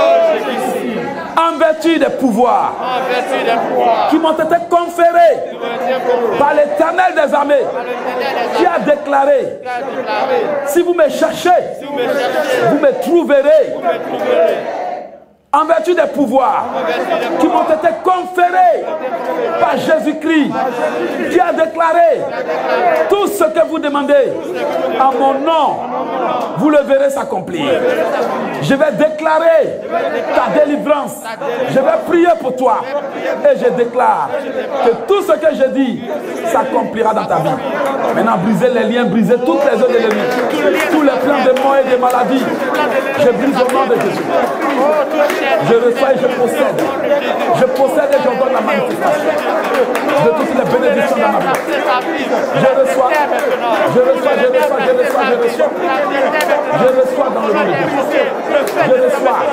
En vertu des pouvoirs qui m'ont été conférés par l'Éternel des armées, qui a déclaré, si vous me cherchez, vous me trouverez. En vertu des pouvoirs qui m'ont été conférés par Jésus-Christ, qui a déclaré, tout ce que vous demandez en mon nom, vous le verrez s'accomplir. Je vais déclarer ta délivrance. Je vais prier pour toi. Et je déclare que tout ce que je dis s'accomplira dans ta vie. Maintenant, brisez les liens, brisez toutes les œuvres de l'ennemi, tous les plans de mort et de maladie. Je brise au nom de Jésus. Je reçois et je possède. Je possède et je donne la manifestation de toutes les bénédictions dans ma vie. Je reçois dans le nom de Dieu. Je reçois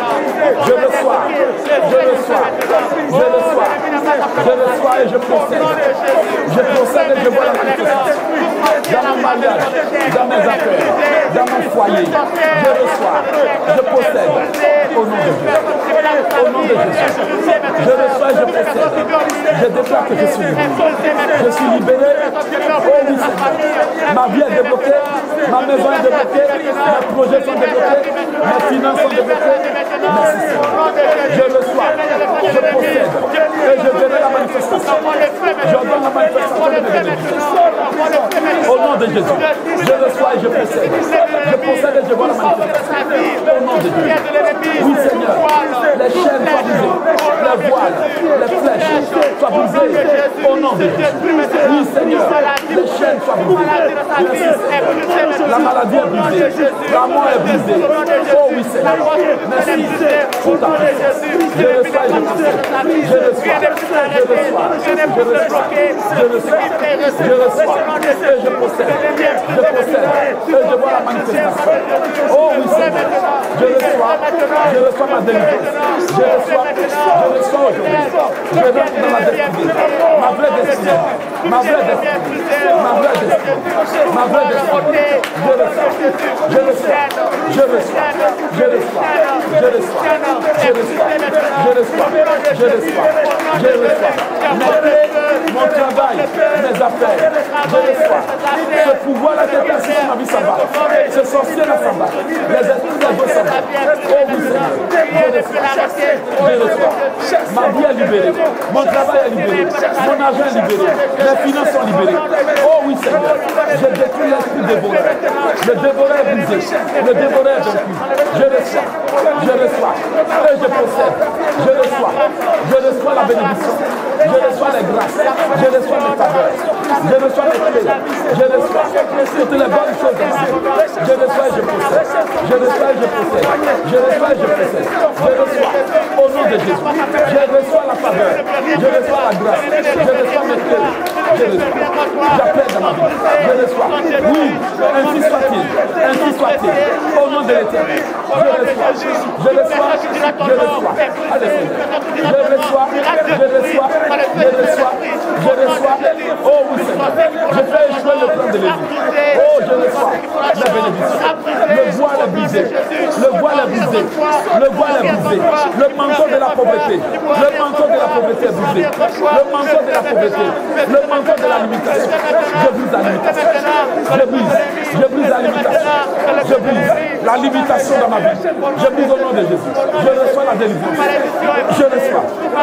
et je possède. Je possède et je vois la manifestation. Dans mon mariage, dans mes affaires, dans mon foyer. Je reçois, je possède. Au nom de Dieu. Au nom de Jésus. Je reçois et je possède. Je déclare que je suis libre. Je suis libéré. Oh oui, Seigneur. Ma vie est débloquée. Ma maison est débloquée. Mes projets sont débloqués. Mes finances sont débloquées. Merci, Seigneur. Je reçois. Je possède. Et je verrai la manifestation. J'ordonne la manifestation de mes bénéfices. Au nom de Jésus. Je reçois et je possède. Je possède et je vois la manifestation. Au nom de Jésus. Oui, Seigneur. Les chaînes soient brisées. Les voiles, les flèches soient brisées. Au nom de Jésus. Oui, Seigneur. Les chaînes soient brisées. Merci, la maladie est brisée. La mort est brisée. Oh oui, Seigneur. Merci pour ta puissance. Je reçois et je possède. Je reçois. Je reçois. Je reçois. Je reçois. Je reçois. Et je possède. Je possède. Et je vois la manifestation. Oh oui, Seigneur. Je reçois. Je reçois ma délivrance. Je reçois. Je reçois aujourd'hui. Je rentre dans la destinée. Ma vraie destinée. Ma vraie destinée. Ma vraie destinée. Ma vraie destinée. Je reçois. Je reçois. Je reçois. Je reçois. Je reçois. Je reçois. Je reçois. Je reçois. Je reçois. Mes clés, mon travail, mes affaires. Je reçois. Ce pouvoir-là qui est assis sur ma vie s'en va. Ce sorcier-là s'en va. Les esprits des deux s'en va. Oh oui, Seigneur. Je reçois. Je reçois. Ma vie est libérée. Mon travail est libéré. Mon argent est libéré. Mes finances sont libérées. Oh oui, Seigneur. Je détruis l'esprit dévoreur. Le dévoreur est brisé. Le dévoreur est vaincu. Je reçois. Je reçois. Et je possède. Je reçois. Je reçois la bénédiction. Je reçois les grâces. Je reçois les faveurs. Je reçois les clés. Je reçois toutes les bonnes choses de ma vie. Je reçois et je possède. Je reçois et je possède. Je reçois et je possède. Je reçois au nom de Jésus. Je reçois la faveur. Je reçois la grâce. Je reçois mes clés. Je reçois. J'appelle dans ma vie. Je reçois. Oui, ainsi soit-il. Ainsi soit-il. Au nom de l'Éternel. Je reçois. Je reçois. Je reçois. Allez, je reçois. Je reçois. Je reçois. Je reçois. Oh oui, Seigneur. Je fais échouer le plan de l'ennemi. Oh, je reçois la bénédiction. Le voile est brisé. Le voile est brisé. Le voile est brisé. Le manteau de la pauvreté. Le manteau de la pauvreté est brisé. Le manteau de la pauvreté. Le manteau de la limitation. Je brise la limitation. Je brise. Je brise la limitation. Je brise la limitation dans ma vie. Je brise au nom de Jésus. Je reçois la délivrance. Je reçois.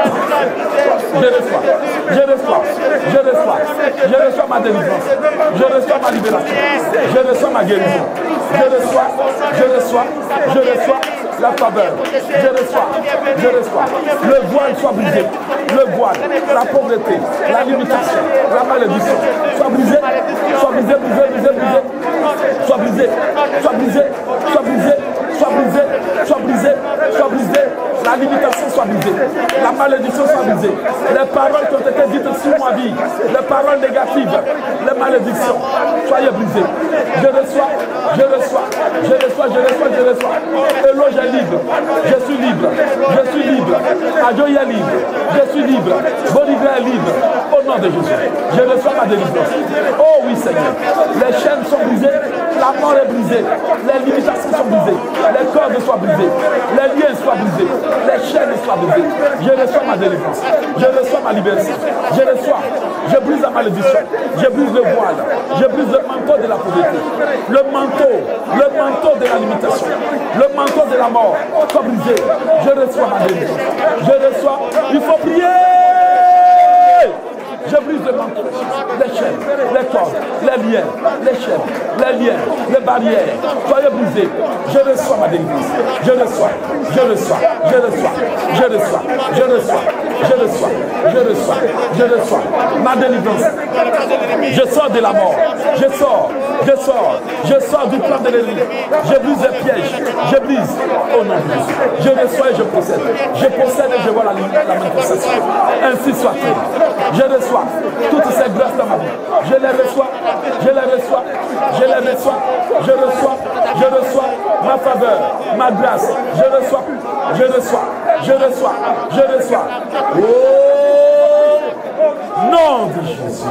Je reçois. Je reçois. Je reçois. Je reçois ma délivrance. Je reçois ma libération. Je reçois ma guérison. Je reçois. Je reçois. Je reçois la faveur. Je reçois. Je reçois. Le voile soit brisé. Le voile, la pauvreté, la limitation, la malédiction. Soit brisé. Soit brisé, brisé, brisé, brisé. Soit brisé. Soit brisé. Soit brisé. Soit brisé. Soit brisé. Soit brisé. La limitation soit brisée. La malédiction soit brisée. Les paroles qui ont été dites sur ma vie, les paroles négatives, les malédictions, soyez brisées. Je reçois, je reçois, je reçois, je reçois, je reçois. Eloge est libre. Je suis libre. Je suis libre. Adjoye est libre. Je suis libre. Bolivar est libre. Au nom de Jésus. Je reçois ma délivrance. Oh oui, Seigneur. Les chaînes sont brisées. La mort est brisée. Les limitations sont brisées. Les cordes soient brisées. Les liens soient brisés. Les chaînes soient brisées. Je reçois ma délivrance. Je reçois ma libération. Je reçois. Je brise la malédiction. Je brise le voile. Je brise le manteau de la pauvreté. Le manteau de la limitation. Le manteau de la mort soit brisé. Je reçois ma délivrance. Je reçois. Il faut prier. Je brise le manteau, les chaînes, les cordes, les liens, les chaînes, les liens, les barrières. Soyez brisés. Je reçois ma délivrance. Je reçois, je reçois, je reçois, je reçois, je reçois, je reçois, je reçois, je reçois ma délivrance. Je sors de la mort. Je sors, je sors, je sors du plan de l'ennemi. Je brise les pièges. Je brise au nom de Jésus. Je reçois et je possède. Je possède et je vois la manifestation. Ainsi soit-il. Je reçois toutes ces grâces dans ma vie. Je les reçois, je les reçois, je les reçois, je reçois, je reçois ma faveur, ma grâce. Je reçois, je reçois, je reçois, je reçois. Oh, nom de Jésus.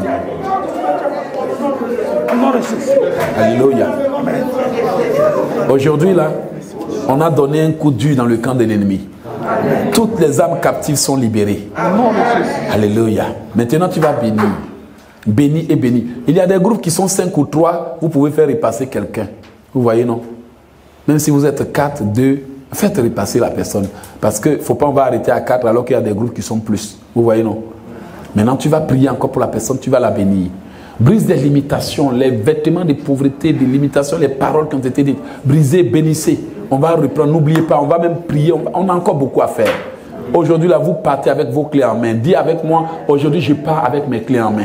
Alléluia. Aujourd'hui, là, on a donné un coup dur dans le camp de l'ennemi. Toutes les âmes captives sont libérées. Alléluia. Maintenant, tu vas bénir. Béni et béni. Il y a des groupes qui sont 5 ou 3, vous pouvez faire repasser quelqu'un. Vous voyez, non? Même si vous êtes 4, 2, faites repasser la personne. Parce qu'il ne faut pas, on va arrêter à 4 alors qu'il y a des groupes qui sont plus. Vous voyez, non? Maintenant, tu vas prier encore pour la personne, tu vas la bénir. Brise des limitations, les vêtements de pauvreté, des limitations, les paroles qui ont été dites. Brisez, bénissez. On va reprendre, n'oubliez pas, on va même prier. On a encore beaucoup à faire. Aujourd'hui, là, vous partez avec vos clés en main. Dis avec moi, aujourd'hui, je pars avec mes clés en main.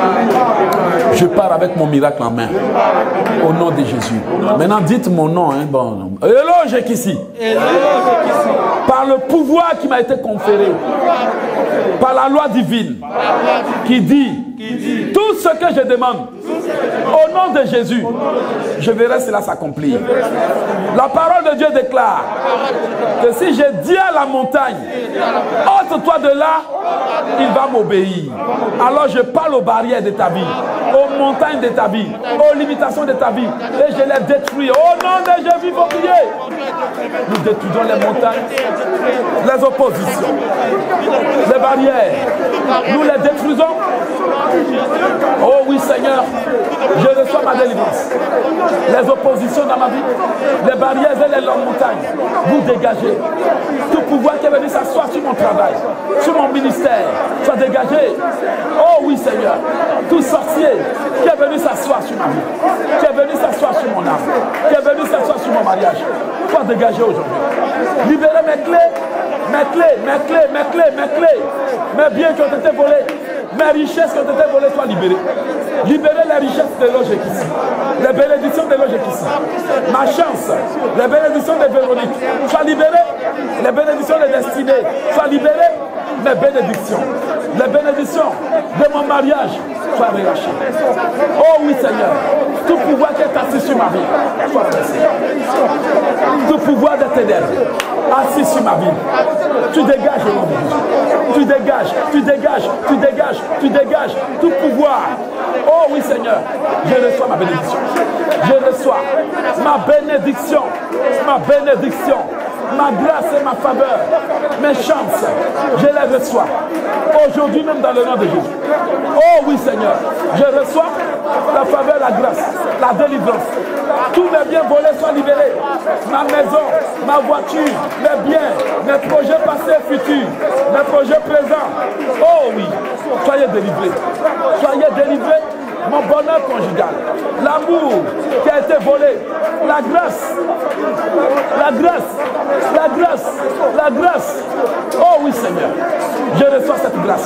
Je pars avec mon miracle en main. Au nom de Jésus. Maintenant, dites mon nom. Hein, bon. Hello, Jékissi. Par le pouvoir qui m'a été conféré. Par la loi divine. Qui dit, tout ce que je demande. Au nom de Jésus. Je verrai cela s'accomplir. La parole de Dieu déclare que si je dis à la montagne, ôte-toi de là, il va m'obéir. Alors je parle aux barrières de ta vie, aux montagnes de ta vie, aux limitations de ta vie, et je les détruis. Au nom de Jésus, il faut prier. Nous détruisons les montagnes, les oppositions, les barrières. Nous les détruisons. Oh oui, Seigneur, je reçois ma délivrance. Les oppositions dans ma vie, les barrières et les longues montagnes, vous dégagez. Tout pouvoir qui est venu s'asseoir sur mon travail, sur mon ministère, soit dégagé. Oh oui, Seigneur, tout sorcier qui est venu s'asseoir sur ma vie, qui est venu s'asseoir sur mon âme, qui est venu s'asseoir sur mon mariage, soit dégagé aujourd'hui. Libérez mes clés, mes clés, mes clés, mes clés, mes clés, mes biens qui ont été volés. Mes richesses qui ont été volées soient libérées. Libérez les richesses de loges ici. Les bénédictions de loges ici. Ma chance, les bénédictions de Véronique soient libérées. Les bénédictions de Destinée soient libérées. Mes bénédictions, les bénédictions de mon mariage soient relâchées. Oh oui, Seigneur, tout pouvoir qui est assis sur ma vie soit blessé. Tout pouvoir de ténèbres assis sur ma vie, tu dégages au nom de Jésus. Tu dégages, tu dégages, tu dégages, tu dégages tout pouvoir. Oh oui, Seigneur, je reçois ma bénédiction. Je reçois ma bénédiction, ma bénédiction. Ma grâce et ma faveur, mes chances, je les reçois. Aujourd'hui même dans le nom de Jésus. Oh oui, Seigneur, je reçois la faveur, la grâce, la délivrance. Tous mes biens volés soient libérés. Ma maison, ma voiture, mes biens, mes projets passés et futurs, mes projets présents. Oh oui, soyez délivrés. Soyez délivrés. Mon bonheur conjugal, l'amour qui a été volé, la grâce, la grâce, la grâce, la grâce. Oh oui, Seigneur, je reçois cette grâce.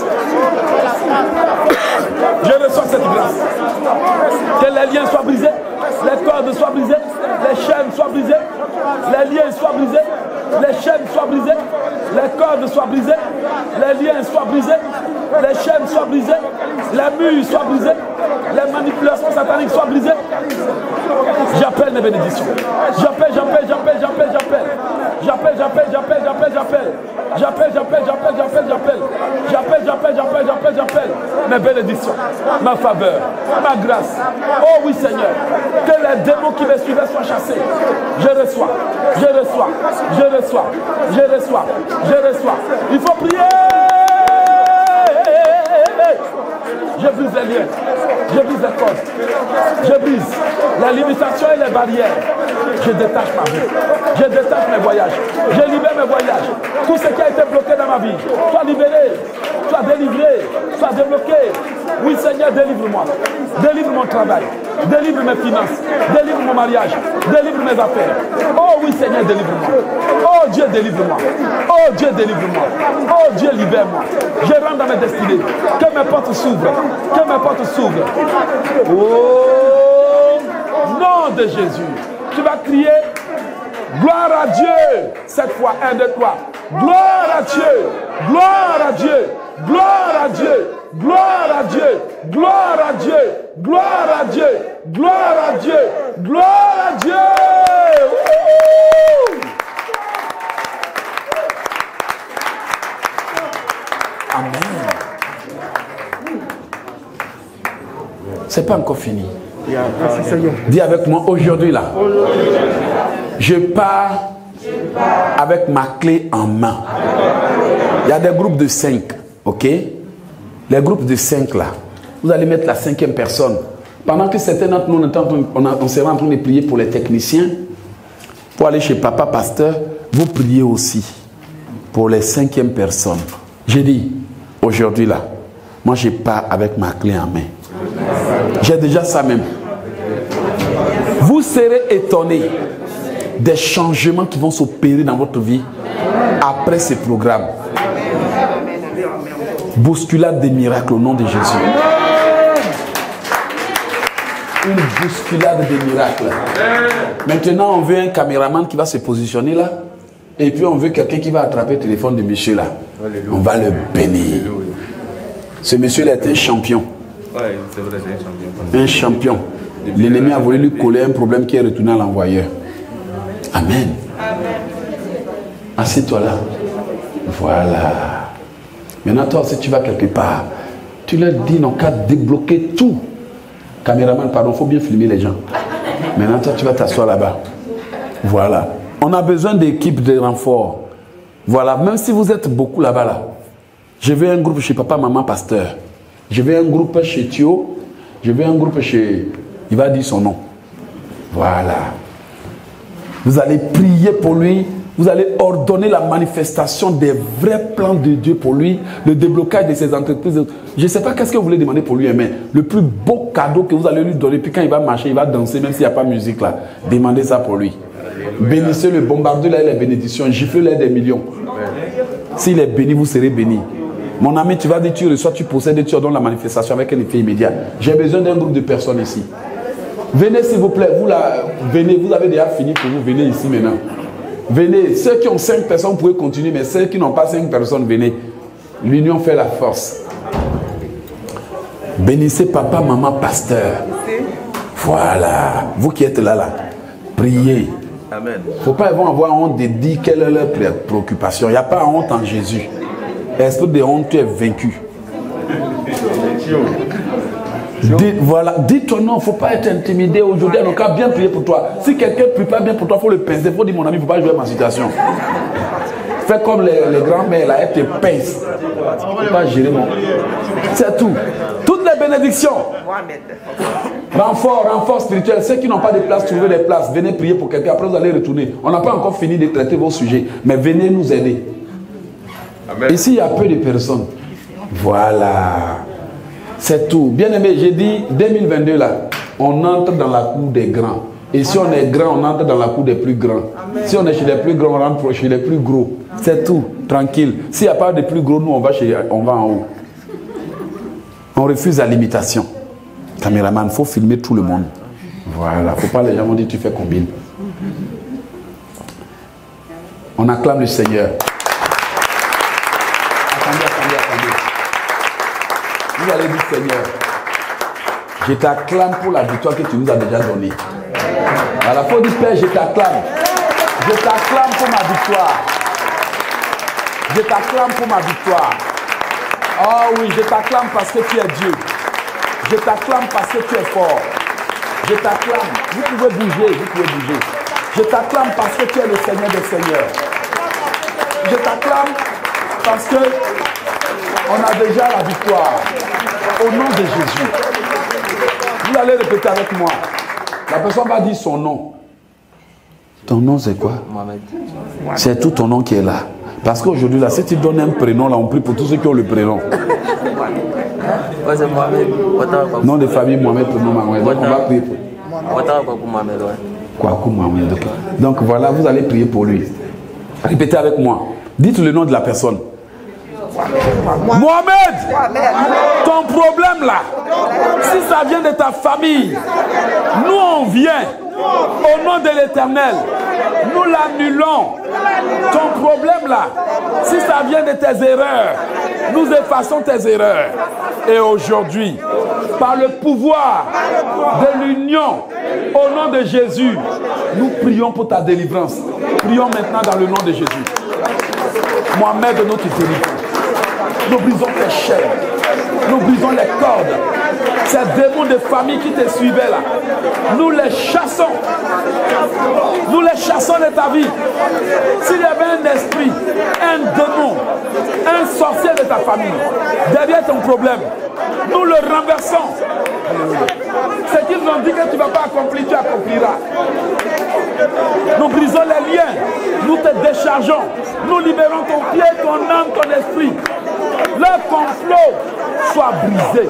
Je reçois cette grâce. Que les liens soient brisés, les cordes soient brisées, les chaînes soient brisées, les liens soient brisés, les chaînes soient brisées, les cordes soient brisées, les liens soient brisés, les chaînes soient brisées, les murs soient brisés, les manipulations sataniques soient brisées. J'appelle mes bénédictions. J'appelle, j'appelle, j'appelle, j'appelle, j'appelle. J'appelle, j'appelle, j'appelle, j'appelle, j'appelle. J'appelle, j'appelle, j'appelle, j'appelle, j'appelle. J'appelle, j'appelle, j'appelle, j'appelle, j'appelle. Mes bénédictions, ma faveur, ma grâce. Oh oui, Seigneur, que les démons qui me suivaient soient chassés. Je reçois, je reçois, je reçois, je reçois, je reçois. Il faut prier. Je brise les liens, je brise les cordes, je brise les limitations et les barrières. Je détache ma vie, je détache mes voyages, je libère mes voyages. Tout ce qui a été bloqué dans ma vie, soit libéré, soit délivré, soit débloqué. Oui, Seigneur, délivre-moi, délivre mon travail, délivre mes finances, délivre mon mariage, délivre mes affaires. Oh oui, Seigneur, délivre-moi. Oh Dieu, délivre-moi. Oh Dieu, délivre-moi. Oh Dieu, libère-moi. Je rentre dans mes destinées. Que mes portes s'ouvrent. Que mes portes s'ouvrent. Oh nom de Jésus. Tu vas crier gloire à Dieu. Cette fois, 1, 2, 3. Gloire à Dieu. Gloire à Dieu. Gloire à Dieu. Gloire à Dieu. Gloire à Dieu. Gloire à Dieu. Gloire à Dieu. Gloire à Dieu. Amen. C'est pas encore fini. Dis avec moi aujourd'hui là. Je pars avec ma clé en main. Il y a des groupes de 5, ok? Les groupes de 5 là, vous allez mettre la 5e personne. Pendant que certains d'entre nous, on sera en train de prier pour les techniciens, pour aller chez Papa Pasteur, vous priez aussi pour les 5e personnes. J'ai dit, aujourd'hui là, moi je pars avec ma clé en main. J'ai déjà ça même. Vous serez étonnés des changements qui vont s'opérer dans votre vie après ce programme. Bousculade des miracles au nom de Jésus. Une bousculade des miracles. Maintenant, on veut un caméraman qui va se positionner là. Et puis, on veut quelqu'un qui va attraper le téléphone de monsieur là. On va le bénir. Ce monsieur là est un champion. Un champion. L'ennemi a voulu lui coller un problème qui est retourné à l'envoyeur. Amen. Assieds-toi là. Voilà. Maintenant, toi, si tu vas quelque part, tu leur dis non qu'à débloquer tout. Caméraman, pardon, il faut bien filmer les gens. Maintenant, toi, tu vas t'asseoir là-bas. Voilà. On a besoin d'équipes de renfort. Voilà. Même si vous êtes beaucoup là-bas, là. Je veux un groupe chez Papa, Maman, Pasteur. Je veux un groupe chez Thio. Je veux un groupe chez... Il va dire son nom. Voilà. Vous allez prier pour lui. Vous allez ordonner la manifestation des vrais plans de Dieu pour lui, le déblocage de ses entreprises. Je ne sais pas qu'est-ce que vous voulez demander pour lui, mais le plus beau cadeau que vous allez lui donner, puis quand il va marcher, il va danser, même s'il n'y a pas de musique là. Demandez ça pour lui. Bénissez le, bombardez-le les bénédictions, giflez-le des millions. S'il est béni, vous serez béni. Mon ami, tu vas dire, tu reçois, tu possèdes, tu ordonnes la manifestation avec un effet immédiat. J'ai besoin d'un groupe de personnes ici. Venez s'il vous plaît, vous là, venez, vous avez déjà fini pour vous, venez ici maintenant. Venez, ceux qui ont 5 personnes, vous pouvez continuer, mais ceux qui n'ont pas 5 personnes, venez. L'union fait la force. Bénissez papa, maman, pasteur. Voilà. Vous qui êtes là, priez. Amen. Il ne faut pas avoir honte de dire quelle est leur préoccupation. Il n'y a pas honte en Jésus. Esprit de honte, tu es vaincu. Voilà, dis-toi non, il ne faut pas être intimidé aujourd'hui. On a bien prié pour toi. Si quelqu'un ne prie pas bien pour toi, il faut le pincer. Il faut dire mon ami, il ne faut pas jouer ma situation. Fais comme les grands-mères, là, elles te pincent. Il ne faut pas gérer mon. C'est tout. Toutes les bénédictions. Renfort spirituel. Ceux qui n'ont pas de place, trouvez des places. Venez prier pour quelqu'un. Après, vous allez retourner. On n'a pas encore fini de traiter vos sujets. Mais venez nous aider. Amen. Ici, il y a peu de personnes. Voilà. C'est tout. Bien aimé, j'ai dit 2022 là, on entre dans la cour des grands. Et si on est grand, on entre dans la cour des plus grands. Amen. Si on est chez les plus grands, on rentre chez les plus gros. C'est tout. Tranquille. S'il n'y a pas de plus gros, nous on va en haut. On refuse la limitation. Caméraman, il faut filmer tout le monde. Voilà. Il ne faut pas les gens dire tu fais combien. On acclame le Seigneur. Attendez. Vous allez dire Seigneur, je t'acclame pour la victoire que tu nous as déjà donnée. À la fois du Père, je t'acclame. Je t'acclame pour ma victoire. Je t'acclame pour ma victoire. Oh oui, je t'acclame parce que tu es Dieu. Je t'acclame parce que tu es fort. Je t'acclame. Vous pouvez bouger. Je t'acclame parce que tu es le Seigneur des Seigneurs. Je t'acclame parce que on a déjà la victoire. Au nom de Jésus. Vous allez répéter avec moi. La personne va dire son nom. Ton nom c'est quoi? Mohamed. C'est tout ton nom qui est là. Parce qu'aujourd'hui là, si tu donnes un prénom là, on prie pour tous ceux qui ont le prénom. Ouais, c'est Mohamed. Nom de famille Mohamed, prénom Mohamed. Donc on va prier pour Mohamed. Kwaku Mohamed. Okay. Donc voilà, vous allez prier pour lui. Répétez avec moi. Dites le nom de la personne. Mohamed, ton problème là, si ça vient de ta famille, nous on vient au nom de l'Éternel, nous l'annulons. Ton problème là, si ça vient de tes erreurs, nous effaçons tes erreurs. Et aujourd'hui, par le pouvoir de l'union, au nom de Jésus, nous prions pour ta délivrance. Prions maintenant dans le nom de Jésus. Mohamed, notre territoire. Nous brisons tes chaînes. Nous brisons les cordes. Ces démons de famille qui te suivaient là, nous les chassons. Nous les chassons de ta vie. S'il y avait un esprit, un démon, un sorcier de ta famille, derrière ton problème, nous le renversons. Ce qu'ils ont dit que tu ne vas pas accomplir, tu accompliras. Nous brisons les liens, nous te déchargeons, nous libérons ton pied, ton âme, ton esprit. Leur complot soit brisé.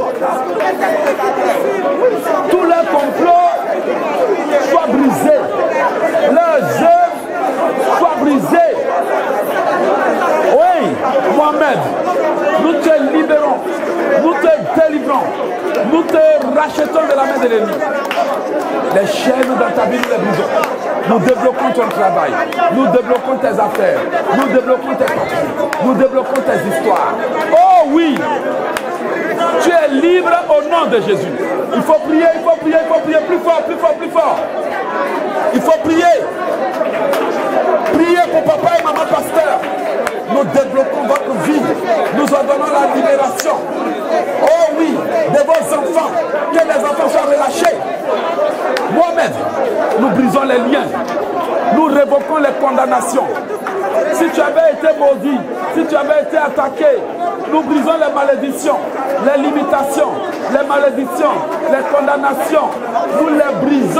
Tout leur complot soit brisé. Leurs œuvres soient brisées. Oui, Mohamed, nous te libérons, nous te délivrons, nous te rachetons de la main de l'ennemi. Les chaînes dans ta vie, nous les brisons. Nous débloquons ton travail, nous débloquons tes affaires, nous débloquons tes papiers, nous débloquons tes histoires. Oh oui, tu es libre au nom de Jésus. Il faut prier, il faut prier, il faut prier plus fort, plus fort, plus fort. Il faut prier. Priez pour papa et maman pasteur. Nous débloquons votre vie. Nous ordonnons la libération. Oh oui, de vos enfants. Que les enfants soient relâchés. Mohamed, nous brisons les liens. Nous révoquons les condamnations. Si tu avais été maudit, si tu avais été attaqué, nous brisons les malédictions, les limitations, les malédictions, les condamnations. Nous les brisons.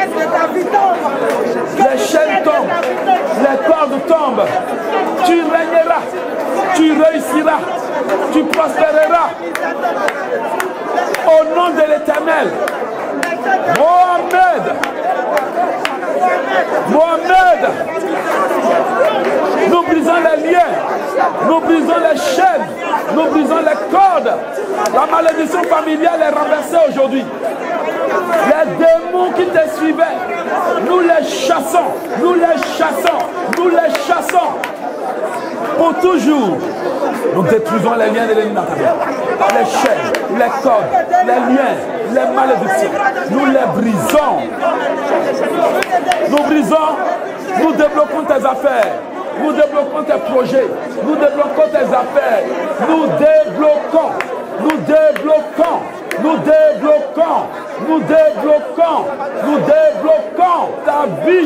Les chaînes tombent, les cordes tombent. Tu régneras, tu réussiras, tu prospéreras. Au nom de l'Éternel, Mohamed, nous brisons les liens, nous brisons les chaînes, nous brisons les cordes. La malédiction familiale est renversée aujourd'hui. Les démons qui te suivaient, nous les chassons, nous les chassons, nous les chassons. Pour toujours, nous détruisons les liens de l'ennemi dans ta vie. Les chaînes, les cordes, les liens, les malédictions, nous les brisons. Nous brisons, nous débloquons tes affaires, nous débloquons tes projets, nous débloquons tes affaires, nous débloquons, nous débloquons, nous débloquons, nous débloquons, nous débloquons ta vie.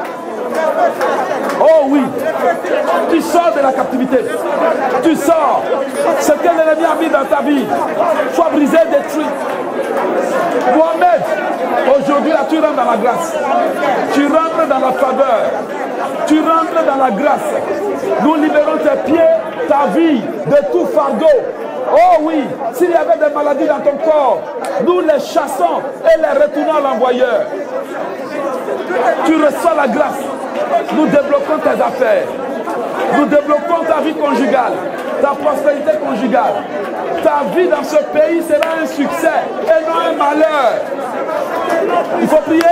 Oh oui, tu sors de la captivité, tu sors. Ce que l'ennemi a mis dans ta vie soit brisé, détruit. Mohamed, aujourd'hui là tu rentres dans la grâce, tu rentres dans la faveur, tu rentres dans la grâce. Nous libérons tes pieds, ta vie de tout fardeau. Oh oui, s'il y avait des maladies dans ton corps, nous les chassons et les retournons à l'envoyeur. Tu reçois la grâce. Nous débloquons tes affaires. Nous débloquons ta vie conjugale, ta prospérité conjugale. Ta vie dans ce pays sera un succès et non un malheur. Il faut prier.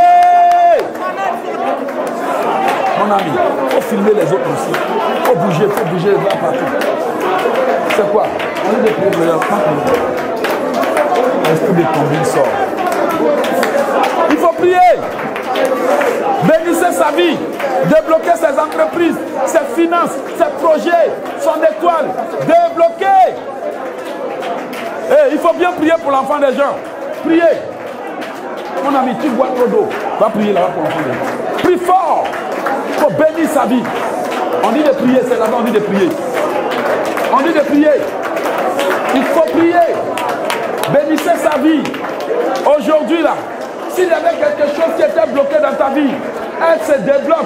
Mon ami, il faut filmer les autres aussi. Il faut bouger les bras partout. C'est quoi? On est de prier de leur l'esprit de combine sort. Il faut prier. Bénissez sa vie. Débloquer ses entreprises, ses finances, ses projets, son étoile. Débloquer. Hey, il faut bien prier pour l'enfant des gens. Priez. Mon ami, tu bois trop d'eau. Va prier là-bas pour l'enfant des gens. Prie fort. Il faut bénir sa vie. On dit de prier, c'est là-bas on dit de prier. On dit de prier. Il faut prier. Bénissez sa vie. Aujourd'hui là, s'il y avait quelque chose qui était bloqué dans ta vie, elle se débloque.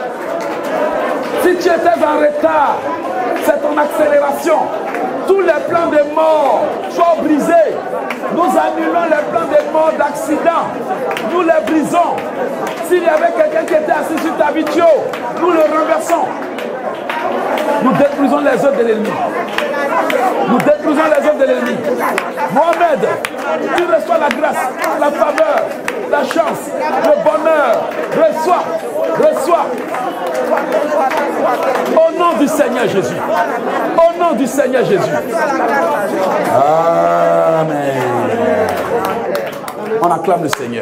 Si tu étais en retard, c'est ton accélération. Tous les plans de mort soient brisés. Nous annulons les plans de mort d'accident. Nous les brisons. S'il y avait quelqu'un qui était assis sur ta vitio, nous le renversons. Nous détruisons les œuvres de l'ennemi. Nous détruisons les œuvres de l'ennemi. Mohamed, tu reçois la grâce, la faveur, la chance, le bonheur. Reçois, reçois. Au nom du Seigneur Jésus. Au nom du Seigneur Jésus. Amen. On acclame le Seigneur.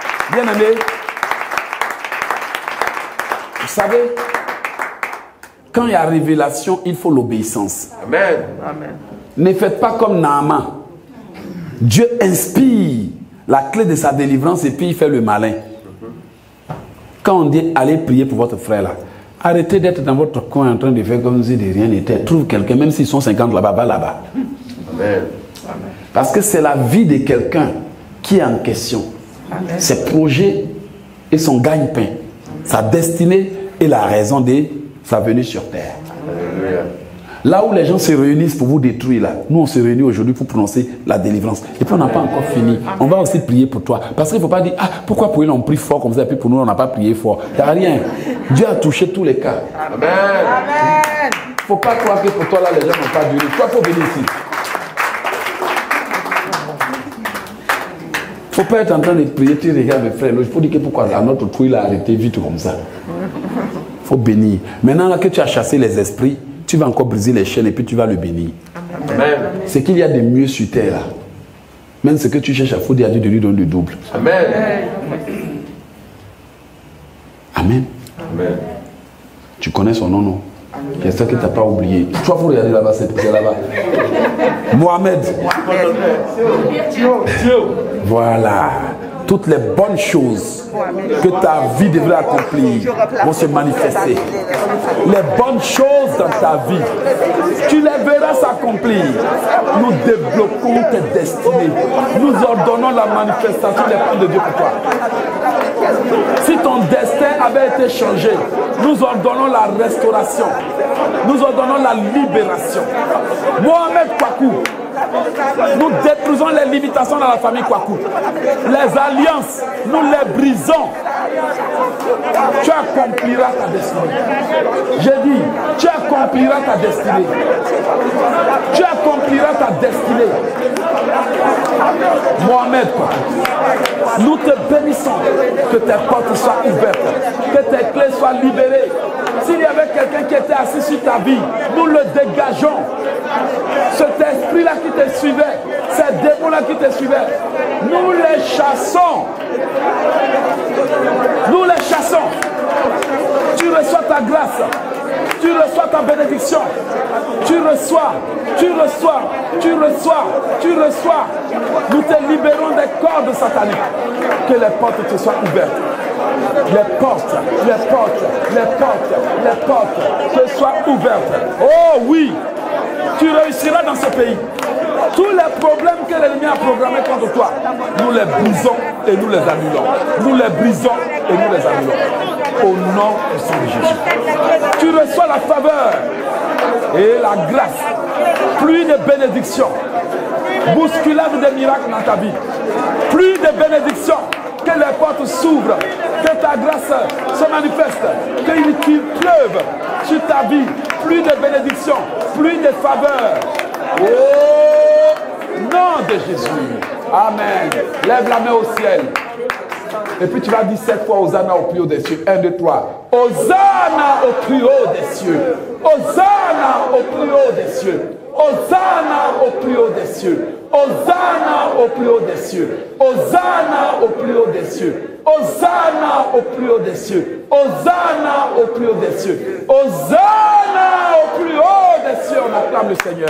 Bien-aimés, vous savez, Quand il y a révélation, il faut l'obéissance. Amen. Amen. Ne faites pas comme Naaman. Dieu inspire la clé de sa délivrance et puis il fait le malin. Quand on dit allez prier pour votre frère là, arrêtez d'être dans votre coin en train de faire comme si de rien n'était. Trouve quelqu'un, même s'ils sont 50 là-bas, va là-bas. Amen. Parce que c'est la vie de quelqu'un qui est en question. Amen. Ses projets et son gagne-pain. Sa destinée et la raison de sa venue sur terre. Alléluia. Là où les gens se réunissent pour vous détruire, là, nous on se réunit aujourd'hui pour prononcer la délivrance. Et puis on n'a pas encore fini. On va aussi prier pour toi. Parce qu'il ne faut pas dire, ah, pourquoi pour eux on prie fort comme ça, et puis pour nous on n'a pas prié fort. Il n'y a rien. Dieu a touché tous les cas. Amen. Il ne faut pas croire que pour toi là les gens n'ont pas duré. Toi, il faut venir ici. Il ne faut pas être en train de prier, tu regardes mes frères. Il faut dire que pourquoi à notre trou il a arrêté vite comme ça. Il faut bénir. Maintenant là que tu as chassé les esprits, tu vas encore briser les chaînes et puis tu vas le bénir. Amen. C'est qu'il y a de mieux sur terre là. Même ce que tu cherches à foutre, il y a Dieu de lui donner le double. Amen. Amen. Amen. Tu connais son nom, non? Il y a ça que tu n'as pas oublié. Tu vas regarder là-bas, c'est là-bas. Mohamed. Voilà. Toutes les bonnes choses que ta vie devrait accomplir vont se manifester. Les bonnes choses dans ta vie, tu les verras s'accomplir. Nous débloquons tes destinées. Nous ordonnons la manifestation des plans de Dieu pour toi. Si ton destin avait été changé, nous ordonnons la restauration. Nous ordonnons la libération. Mohamed Kwaku, nous détruisons les limitations dans la famille Kwaku. Les alliances, nous les brisons. Tu accompliras ta destinée. J'ai dit, tu accompliras ta destinée. Tu accompliras ta destinée. Mohamed Kwaku, nous te bénissons. Que tes portes soient ouvertes. Que tes clés soient libérées. S'il y avait quelqu'un qui était assis sur ta vie, nous le dégageons. Cet esprit-là qui te suivait, ces démons-là qui te suivaient, nous les chassons. Nous les chassons. Tu reçois ta grâce. Tu reçois ta bénédiction. Tu reçois. Tu reçois. Tu reçois. Tu reçois. Nous te libérons des cordes sataniques. Que les portes te soient ouvertes. Les portes, les portes, les portes, les portes te soient ouvertes. Oh oui, tu réussiras dans ce pays. Tous les problèmes que l'ennemi a programmés contre toi, nous les brisons et nous les annulons. Nous les brisons et nous les annulons. Au nom du Saint de Jésus. Tu reçois la faveur et la grâce. Plus de bénédictions. Bousculade des miracles dans ta vie. Plus de bénédictions. Que les portes s'ouvrent. Que ta grâce se manifeste. Qu'il pleuve sur ta vie. Plus de bénédictions. Plus de faveur. Au nom de Jésus. Amen. Lève la main au ciel. Et puis tu vas dire 7 fois Hosanna au plus haut des cieux. 1, 2, 3. Hosanna au plus haut des cieux. Hosanna au plus haut des cieux. Hosanna au plus haut des cieux. Hosanna au plus haut des cieux. Hosanna au plus haut des cieux. Hosanna au plus haut des cieux. Hosanna au plus haut des cieux. Hosanna au plus haut des cieux. On acclame le Seigneur.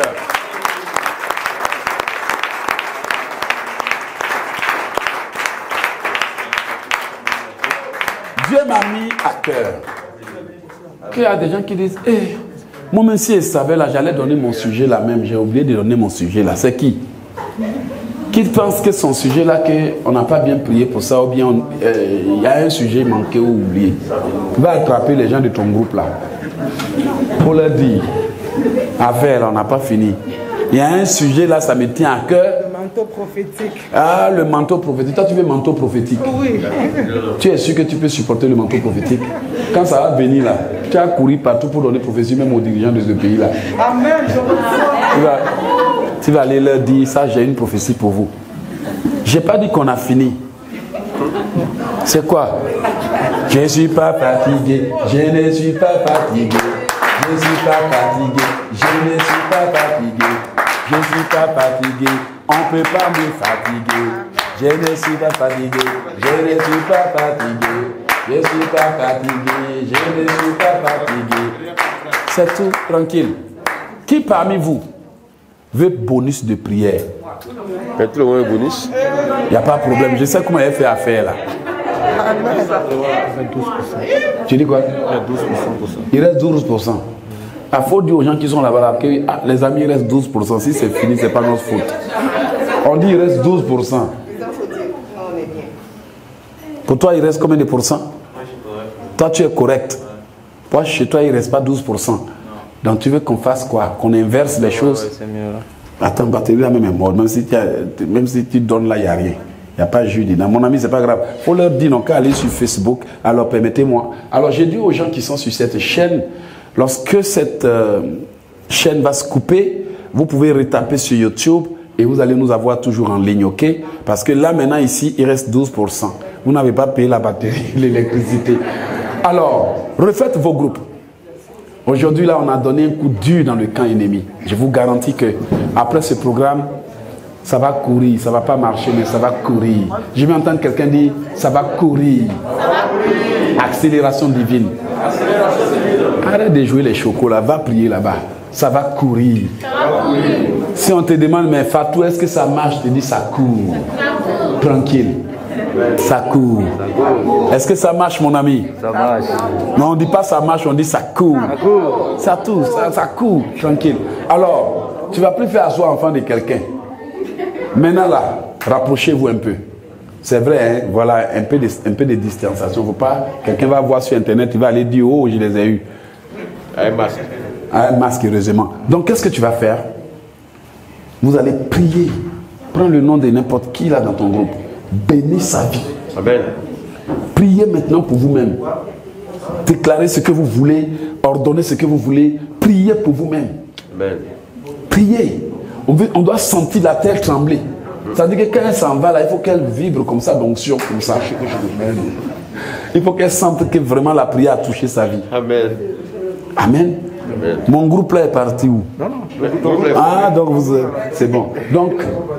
Dieu m'a mis à cœur qu'il y a des gens qui disent, hey, moi même si je savais là, j'allais donner mon sujet là même, j'ai oublié de donner mon sujet là. C'est qui pense que son sujet là, qu'on n'a pas bien prié pour ça, ou bien il y a un sujet manqué ou oublié. Va attraper les gens de ton groupe là pour leur dire, avec on n'a pas fini. Il y a un sujet là, ça me tient à cœur. Le manteau prophétique. Ah, le manteau prophétique. Toi, tu veux manteau prophétique? Oui. Tu es sûr que tu peux supporter le manteau prophétique? Quand ça va venir là, tu as couru partout pour donner prophétie, même aux dirigeants de ce pays là. Amen. Je reçois. Tu vas aller leur dire, ça, j'ai une prophétie pour vous. Je n'ai pas dit qu'on a fini. C'est quoi? Je ne suis pas fatigué. Je ne suis pas fatigué. Je ne suis pas fatigué. Je ne suis pas fatigué. Je ne suis pas fatigué. On ne peut pas me fatiguer. Je ne suis pas fatigué. Je ne suis pas fatigué. Je ne suis pas fatigué, je ne suis pas fatigué. C'est tout, tranquille. Qui parmi vous veut bonus de prière? Mais tout le monde est bonus. Il n'y a pas de problème. Je sais comment elle fait affaire là. Tu dis quoi? Il reste 12%. Il faut dire aux gens qui sont là-bas là, que les amis, il reste 12%. Si c'est fini, ce n'est pas notre faute. On dit il reste 12%. Pour toi, il reste combien de pourcents? Toi, tu es correct. Toi, chez toi, il ne reste pas 12%. Donc, tu veux qu'on fasse quoi? Qu'on inverse les choses? C'est mieux là. Attends, batterie là même est morte. Même si tu donnes là, il n'y a rien. Il n'y a pas de jus dedans. Mon ami, ce n'est pas grave. Il faut leur dire, non, qu'à aller sur Facebook. Alors, permettez-moi. Alors, j'ai dit aux gens qui sont sur cette chaîne, lorsque cette chaîne va se couper, vous pouvez retaper sur YouTube et vous allez nous avoir toujours en ligne, ok? Parce que là, maintenant, ici, il reste 12%. Vous n'avez pas payé la batterie, l'électricité. Alors, refaites vos groupes. Aujourd'hui, là, on a donné un coup dur dans le camp ennemi. Je vous garantis que après ce programme, ça va courir. Ça ne va pas marcher, mais ça va courir. Je vais entendre quelqu'un dire, ça va courir. Accélération divine. Arrête de jouer les chocolats, va prier là-bas. Ça va courir. Si on te demande, mais Fatou, est-ce que ça marche? Tu dis, ça court. Tranquille. Ça court. Est-ce que ça marche, mon ami? Ça marche. Non, on ne dit pas ça marche, on dit ça court. Ça court. Ça court. Tranquille. Alors, tu ne vas plus faire asseoir enfant de quelqu'un. Maintenant là, rapprochez-vous un peu. C'est vrai, hein? Voilà, un peu de distanciation. Faut pas, quelqu'un va voir sur Internet, il va aller dire, oh, je les ai eus. Un masque. Un masque, heureusement. Donc, qu'est-ce que tu vas faire? Vous allez prier. Prends le nom de n'importe qui là dans ton groupe. Bénis sa vie. Amen. Priez maintenant pour vous-même. Déclarez ce que vous voulez. Ordonnez ce que vous voulez. Priez pour vous-même. Amen. Priez. On doit sentir la terre trembler. Ça veut dire que quand elle s'en va là, il faut qu'elle vibre comme ça, d'onction, comme ça. Il faut qu'elle sente que vraiment la prière a touché sa vie. Amen. Amen. Amen. Mon groupe là est parti où? Ah, donc vous... c'est bon. Donc,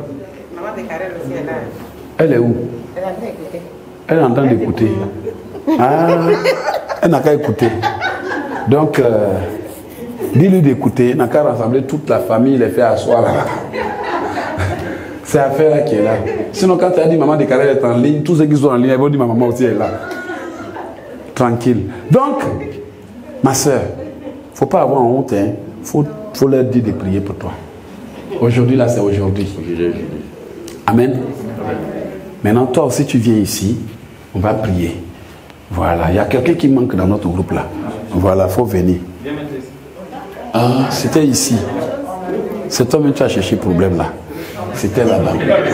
elle est où? Elle est en train d'écouter. Ah, elle n'a qu'à écouter. Donc, dis-lui d'écouter. Elle n'a qu'à rassembler toute la famille, les faire asseoir là. C'est l'affaire qui est là. Sinon, quand tu as dit maman de Carrel est en ligne, tous ceux qui sont en ligne, ils vont dire ma maman aussi est là. Tranquille. Donc, ma soeur, il ne faut pas avoir honte. Il faut leur dire de prier pour toi. Aujourd'hui, là, c'est aujourd'hui. Amen. Maintenant, toi aussi, tu viens ici. On va prier. Voilà. Il y a quelqu'un qui manque dans notre groupe là. Voilà, il faut venir. Ah, c'était ici. C'est toi-même qui as cherché le problème là. C'était là-bas.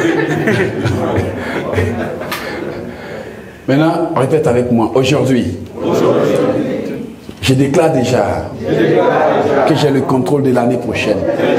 Maintenant, répète avec moi. Aujourd'hui, je déclare déjà que j'ai le contrôle de l'année prochaine.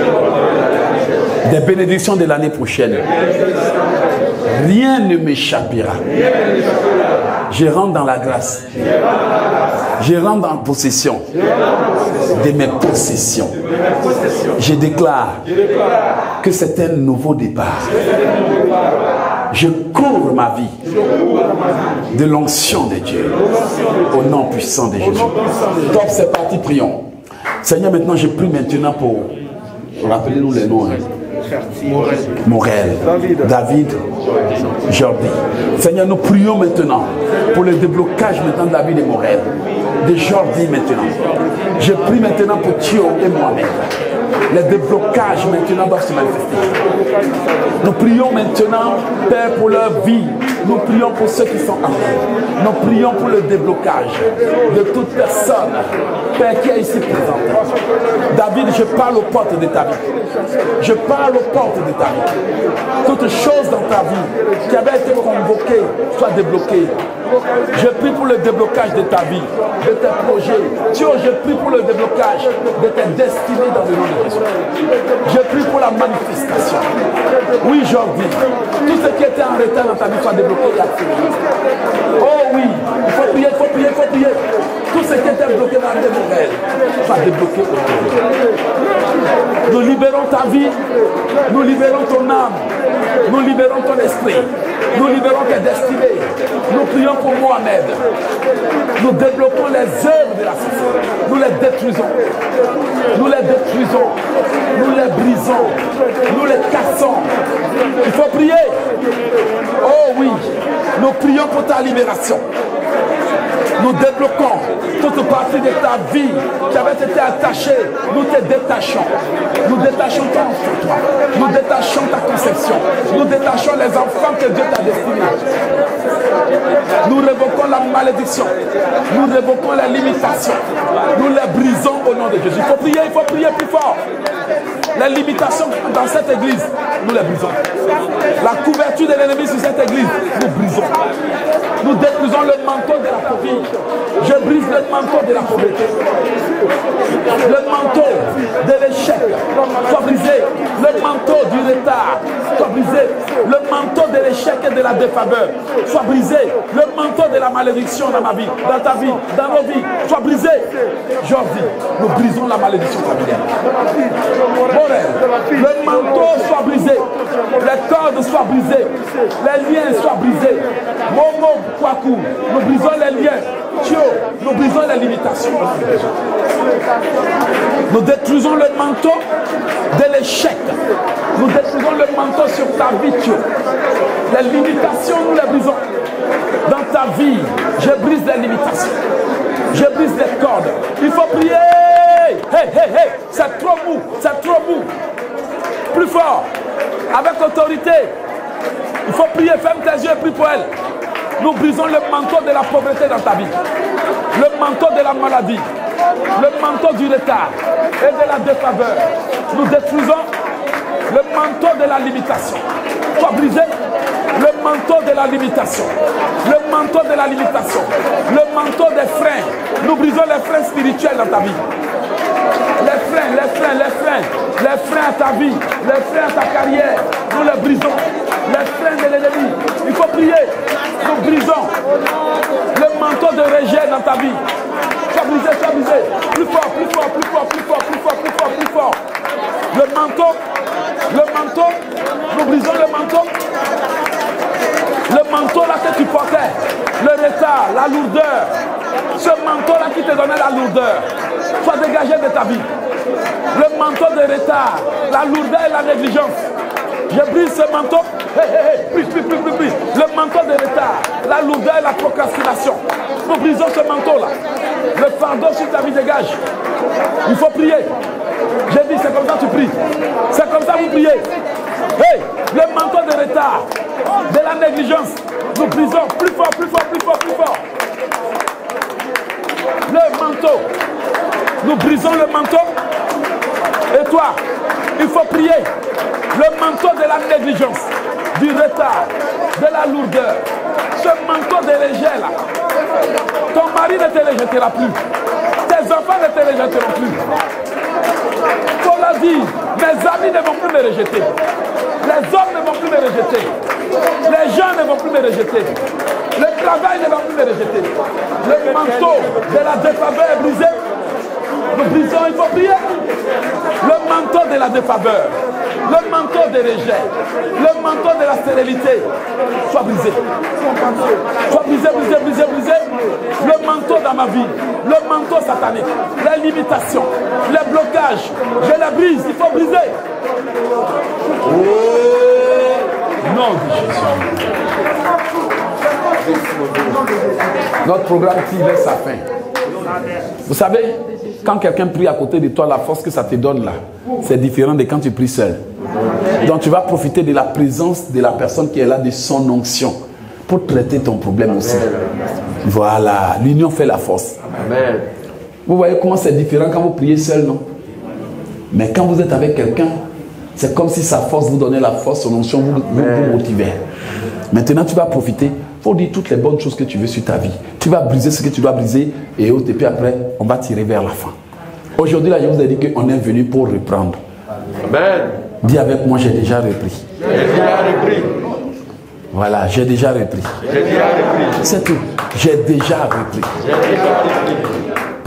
Des bénédictions de l'année prochaine. Rien ne m'échappera. Je rentre dans la grâce. Je rentre en possession de mes possessions. Je déclare que c'est un nouveau départ. Je couvre ma vie de l'onction de Dieu au nom puissant de Jésus. Donc c'est parti, prions. Seigneur, maintenant je prie maintenant pour... Rappelez-nous les noms. Morel, David, Jordi. Seigneur, nous prions maintenant pour le déblocage maintenant de la vie de Morel, de Jordi maintenant. Je prie maintenant pour Thio et Mohamed. Les déblocages maintenant doivent se manifester. Nous prions maintenant, Père, pour leur vie. Nous prions pour ceux qui sont en vie. Nous prions pour le déblocage de toute personne, Père, qui est ici présente. David, je parle aux portes de ta vie. Je parle aux portes de ta vie. Toute chose dans ta vie qui avait été convoquée soit débloquée. Je prie pour le déblocage de ta vie, de tes projets. Dieu, je prie pour le déblocage de tes destinées dans le nom de Jésus. Je prie pour la manifestation. Oui, Jordi, tout ce qui était en retard dans ta vie soit débloqué et accéléré. Oh oui, il faut prier, il faut prier, il faut prier. Tout ce qui était bloqué dans tes oreilles va débloquer aujourd'hui. Nous libérons ta vie, nous libérons ton âme, nous libérons ton esprit, nous libérons tes destinées. Nous prions pour Mohamed. Nous débloquons les œuvres de la sorcellerie. Nous les détruisons. Nous les détruisons. Nous les brisons. Nous les cassons. Il faut prier. Oh oui. Nous prions pour ta libération. Nous débloquons toute partie de ta vie qui avait été attachée. Nous te détachons. Nous détachons ton enfant. Nous détachons ta conception. Nous détachons les enfants que Dieu t'a destinés. Nous révoquons la malédiction. Nous révoquons la limitation. Nous les brisons au nom de Jésus. Il faut prier plus fort. Les limitations dans cette église, nous les brisons. La couverture de l'ennemi sur cette église, nous brisons. Nous détruisons le manteau de la pauvreté. Je brise le manteau de la pauvreté. Le manteau de l'échec soit brisé. Le manteau du retard soit brisé. Le manteau de l'échec et de la défaveur soit brisé. Le manteau de la malédiction dans ma vie, dans ta vie, dans nos vies, soit brisé. Aujourd'hui, nous brisons la malédiction familiale. Le manteau soit brisé. Les cordes soient brisées. Les liens soient brisés. Momo Kwaku, nous brisons les liens. Tio, nous brisons les limitations. Nous détruisons le manteau de l'échec. Nous détruisons le manteau sur ta vie, Tio. Les limitations, nous les brisons. Dans ta vie, je brise les limitations. Je brise les cordes. Il faut prier. Hey, c'est trop mou, c'est trop mou. Plus fort, avec autorité. Il faut prier, ferme tes yeux et prie pour elle. Nous brisons le manteau de la pauvreté dans ta vie. Le manteau de la maladie. Le manteau du retard et de la défaveur. Nous détruisons le manteau de la limitation. Soit brisé. Le manteau de la limitation. Le manteau de la limitation. Le manteau des freins. Nous brisons les freins spirituels dans ta vie. Les freins à ta vie, les freins à ta carrière, nous les brisons. Les freins de l'ennemi, il faut prier. Nous brisons le manteau de rejet dans ta vie. Sois brisé. Plus fort. Le manteau, nous brisons le manteau. Le manteau là que tu portais, le retard, la lourdeur, ce manteau là qui te donnait la lourdeur, soit dégagé de ta vie. Le manteau de retard, la lourdeur et la négligence. Je brise ce manteau. Plus. Le manteau de retard, la lourdeur et la procrastination. Nous brisons ce manteau là. Le fardeau sur ta vie dégage. Il faut prier. J'ai dit, c'est comme ça que tu pries. C'est comme ça que vous priez. Le manteau de retard, de la négligence, nous brisons plus fort. Le manteau, nous brisons le manteau. Et toi, il faut prier. Le manteau de la négligence, du retard, de la lourdeur, ce manteau de léger là. Ton mari ne te rejettera plus. Tes enfants ne te rejetteront plus. Paul a dit, mes amis ne vont plus me rejeter. Les hommes ne vont plus me rejeter. Les gens ne vont plus me rejeter. Le travail ne va plus me rejeter. Le manteau de la défaveur est brisé. Nous brisons, il faut prier. Le manteau de la défaveur, le manteau de rejet, le manteau de la stérilité, soit brisé. Soit brisé. Le manteau dans ma vie, le manteau satanique, les limitations, les blocages, je les brise, il faut briser. Non, Jésus. Notre programme tire vers sa fin. Vous savez, quand quelqu'un prie à côté de toi, la force que ça te donne là, c'est différent de quand tu pries seul. Donc tu vas profiter de la présence de la personne qui est là, de son onction, pour traiter ton problème aussi. Voilà, l'union fait la force. Amen. Vous voyez comment c'est différent quand vous priez seul, non? Mais quand vous êtes avec quelqu'un, c'est comme si sa force vous donnait la force, son onction vous motivait. Maintenant, tu vas profiter pour dire toutes les bonnes choses que tu veux sur ta vie. Tu vas briser ce que tu dois briser et puis après, on va tirer vers la fin. Aujourd'hui, là, je vous ai dit qu'on est venu pour reprendre. Amen. Dis avec moi, j'ai déjà repris. J'ai déjà repris. Voilà, j'ai déjà repris. J'ai déjà repris. C'est tout. J'ai déjà repris. J'ai déjà repris.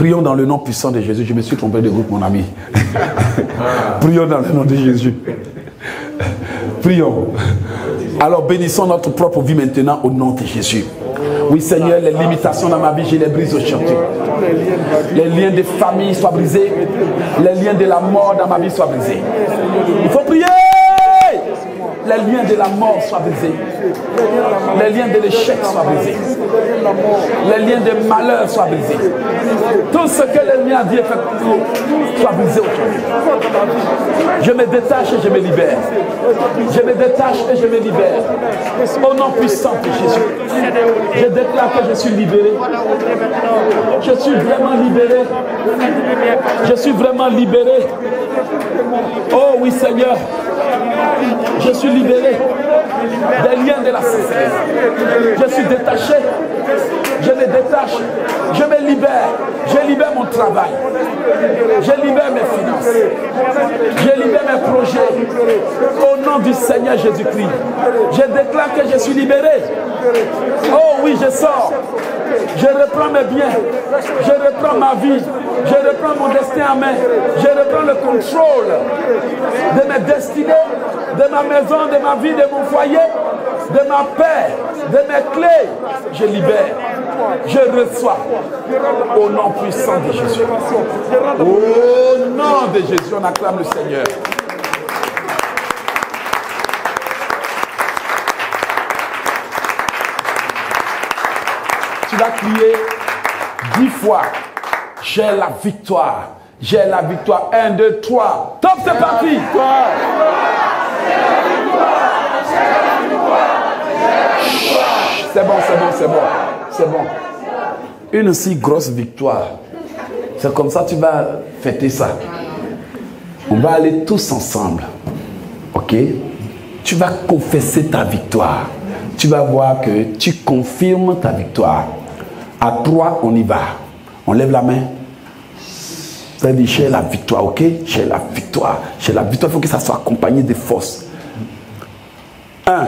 Prions dans le nom puissant de Jésus. Je me suis trompé de groupe, mon ami. Prions dans le nom de Jésus. Prions. Alors bénissons notre propre vie maintenant au nom de Jésus. Oui Seigneur, les limitations dans ma vie, je les brise aujourd'hui. Les liens de famille soient brisés. Les liens de la mort dans ma vie soient brisés. Il faut prier. Les liens de la mort soient brisés. Les liens de l'échec soient brisés. Les liens de malheur soient brisés. Tout ce que l'ennemi a dit effectivement soit brisé aujourd'hui. Je me détache et je me libère. Je me détache et je me libère. Au nom puissant de Jésus. Je déclare que je suis libéré. Je suis vraiment libéré. Je suis vraiment libéré. Oh oui Seigneur. Je suis libéré des liens de la sorcellerie. Je suis détaché. Je me détache. Je me libère. Je libère mon travail. Je libère mes finances. Je libère mes projets. Au nom du Seigneur Jésus-Christ. Je déclare que je suis libéré. Oh oui, je sors. Je reprends mes biens. Je reprends ma vie. Je reprends mon destin en main. Je reprends le contrôle de mes destinées, de ma maison, de ma vie, de mon foyer, de ma paix, de mes clés. Je libère. Je reçois. Au nom puissant de Jésus. Au nom de Jésus, on acclame le Seigneur. Tu vas crier 10 fois. J'ai la victoire. J'ai la victoire. 1, 2, 3. Top, c'est parti. C'est bon, c'est bon, c'est bon. C'est bon. Une aussi grosse victoire. C'est comme ça tu vas fêter ça. On va aller tous ensemble. Ok? Tu vas confesser ta victoire. Tu vas voir que tu confirmes ta victoire. À 3, on y va. On lève la main. Ça veut dire j'ai la victoire, ok? J'ai la victoire. J'ai la victoire. Il faut que ça soit accompagné de force. 1,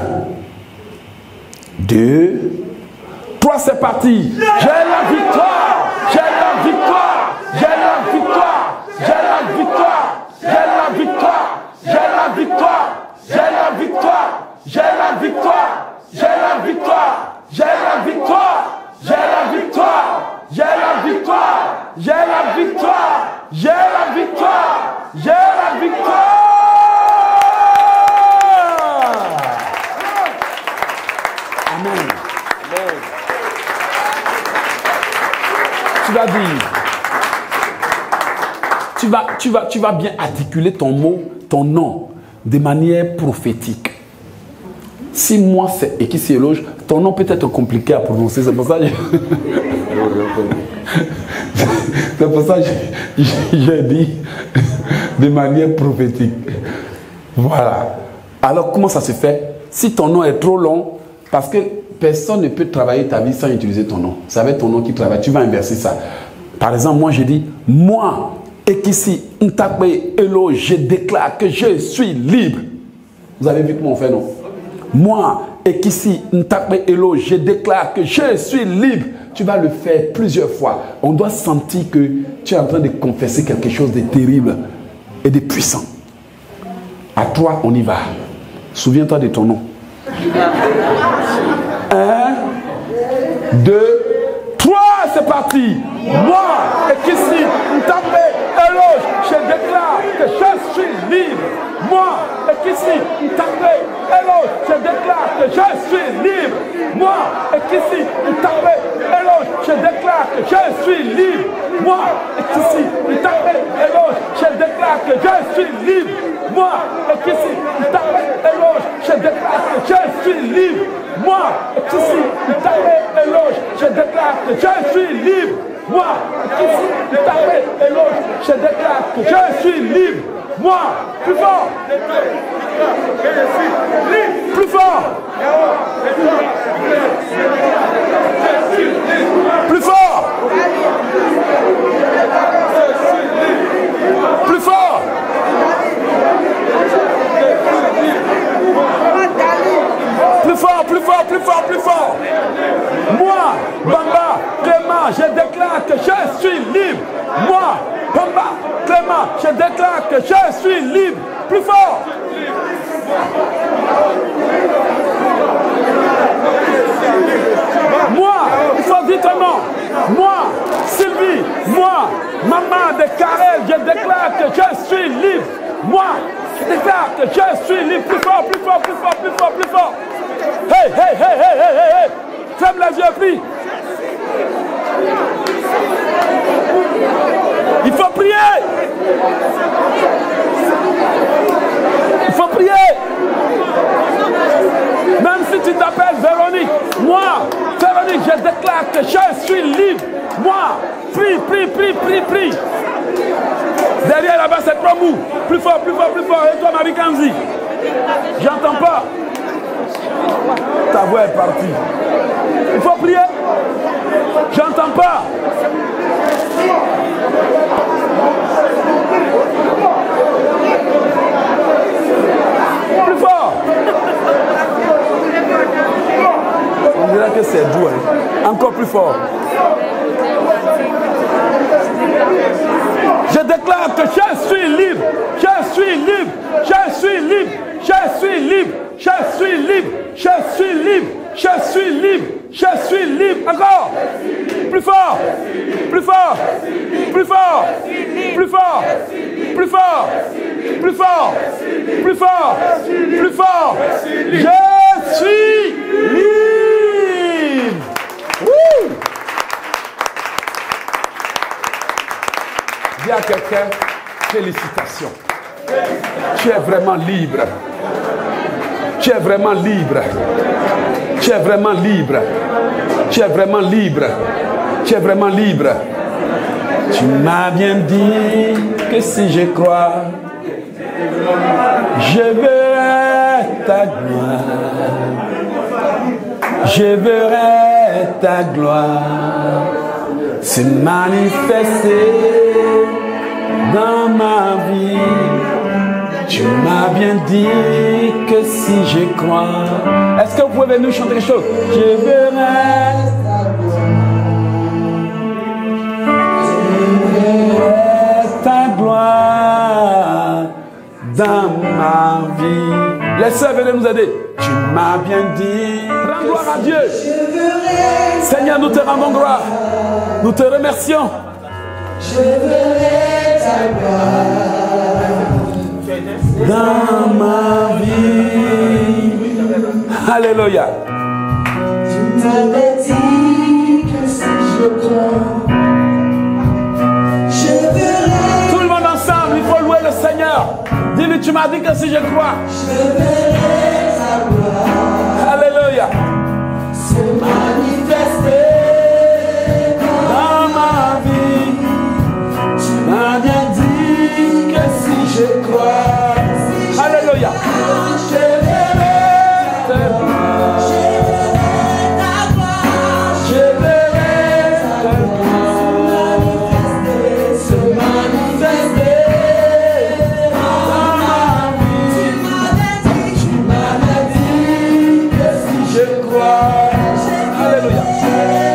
2, 3, c'est parti. J'ai la victoire. J'ai la victoire. J'ai la victoire. J'ai la victoire. J'ai la victoire. J'ai la victoire. J'ai la victoire. J'ai la victoire. J'ai la victoire. J'ai la victoire. J'ai la victoire. J'ai la victoire. J'ai la victoire. J'ai la victoire. J'ai la victoire. Amen. Tu vas dire, tu vas bien articuler ton mot, ton nom, de manière prophétique. Si moi c'est Ekissi Eloge, ton nom peut être compliqué à prononcer. C'est pour ça que j'ai dit de manière prophétique. Voilà. Alors comment ça se fait? Si ton nom est trop long, parce que personne ne peut travailler ta vie sans utiliser ton nom. C'est avec ton nom qui travaille. Tu vas inverser ça. Par exemple, moi je dis, moi, Ekissi Ntakpe Eloge, je déclare que je suis libre. Vous avez vu comment on fait, non? Moi, Ekissi Ntakpe Eloge, je déclare que je suis libre. Tu vas le faire plusieurs fois. On doit sentir que tu es en train de confesser quelque chose de terrible et de puissant. À 3, on y va. Souviens-toi de ton nom. 1, 2, 3, c'est parti. Moi, Ekissi Ntakpe Eloge, je déclare que je suis libre. Moi, Ekissi Ntakpe Eloge, je déclare que je suis libre. Moi, Ekissi Ntakpe Eloge, je déclare que je suis libre. Moi, Ekissi Ntakpe Eloge, je déclare que je suis libre. Moi, Ekissi Ntakpe Eloge, je déclare que je suis libre. Moi, Ekissi Ntakpe Eloge, je déclare que je suis libre. Moi, Ekissi Ntakpe Eloge, je déclare que je suis libre. Moi, plus fort. Plus fort. Plus fort. Plus fort. Plus fort, plus fort, plus fort, plus fort. Moi, Bamba, Clément, je déclare que je suis libre. Moi, Pamba, Clément, je déclare que je suis libre. Plus fort. Moi, il faut dire ton nom. Moi, Sylvie, moi, maman de Karel, je déclare que je suis libre. Moi, je déclare que je suis libre. Plus fort, plus fort, plus fort, plus fort, plus fort. Hey, hey, hey, hey, hey, hey, hey. Ferme les yeux, prie. Il faut prier. Il faut prier. Même si tu t'appelles Véronique, moi, Véronique, je déclare que je suis libre. Moi, prie, prie, prie, prie, prie. Derrière là-bas, c'est trop mou. Plus fort, plus fort, plus fort. Et toi, Marie Kanzi? J'entends pas. Ta voix est partie. Il faut prier. J'entends pas. Plus fort. On dirait que c'est doux. Hein. Encore plus fort. Je déclare que je suis libre. Je suis libre. Je suis libre. Je suis libre. Je suis libre. Je suis libre. Je suis libre. Je suis libre. Encore. Plus fort. Plus fort. Plus fort. Plus fort. Plus fort. Plus fort. Plus fort. Plus fort. Je suis libre. Wouh. Dis à quelqu'un, félicitations. Tu es vraiment libre. Tu es vraiment libre. Tu es vraiment libre. Tu es vraiment libre. Tu es vraiment libre. Tu m'as bien dit que si je crois, je verrai ta gloire. Je verrai ta gloire se manifester dans ma vie. Tu m'as bien dit que si je crois. Est-ce que vous pouvez nous chanter quelque chose? Je verrai ta gloire dans ma vie. Les sœurs, venez nous aider. Tu m'as bien dit. Rends gloire à Dieu. Seigneur, nous te rendons gloire. Nous te remercions. Je verrai ta gloire dans ma vie. Alléluia. Tu m'avais dit que si je crois, je verrai. Tout le monde ensemble, il faut louer le Seigneur. Dis-lui, tu m'as dit que si je crois, je verrai ta gloire. Alléluia. Se manifester dans ma vie. Tu m'as bien dit que si je crois. Alléluia. Je verrai ta gloire. Je verrai ta gloire se manifester dans ma vie. Tu m'avais dit que si je crois. Alléluia.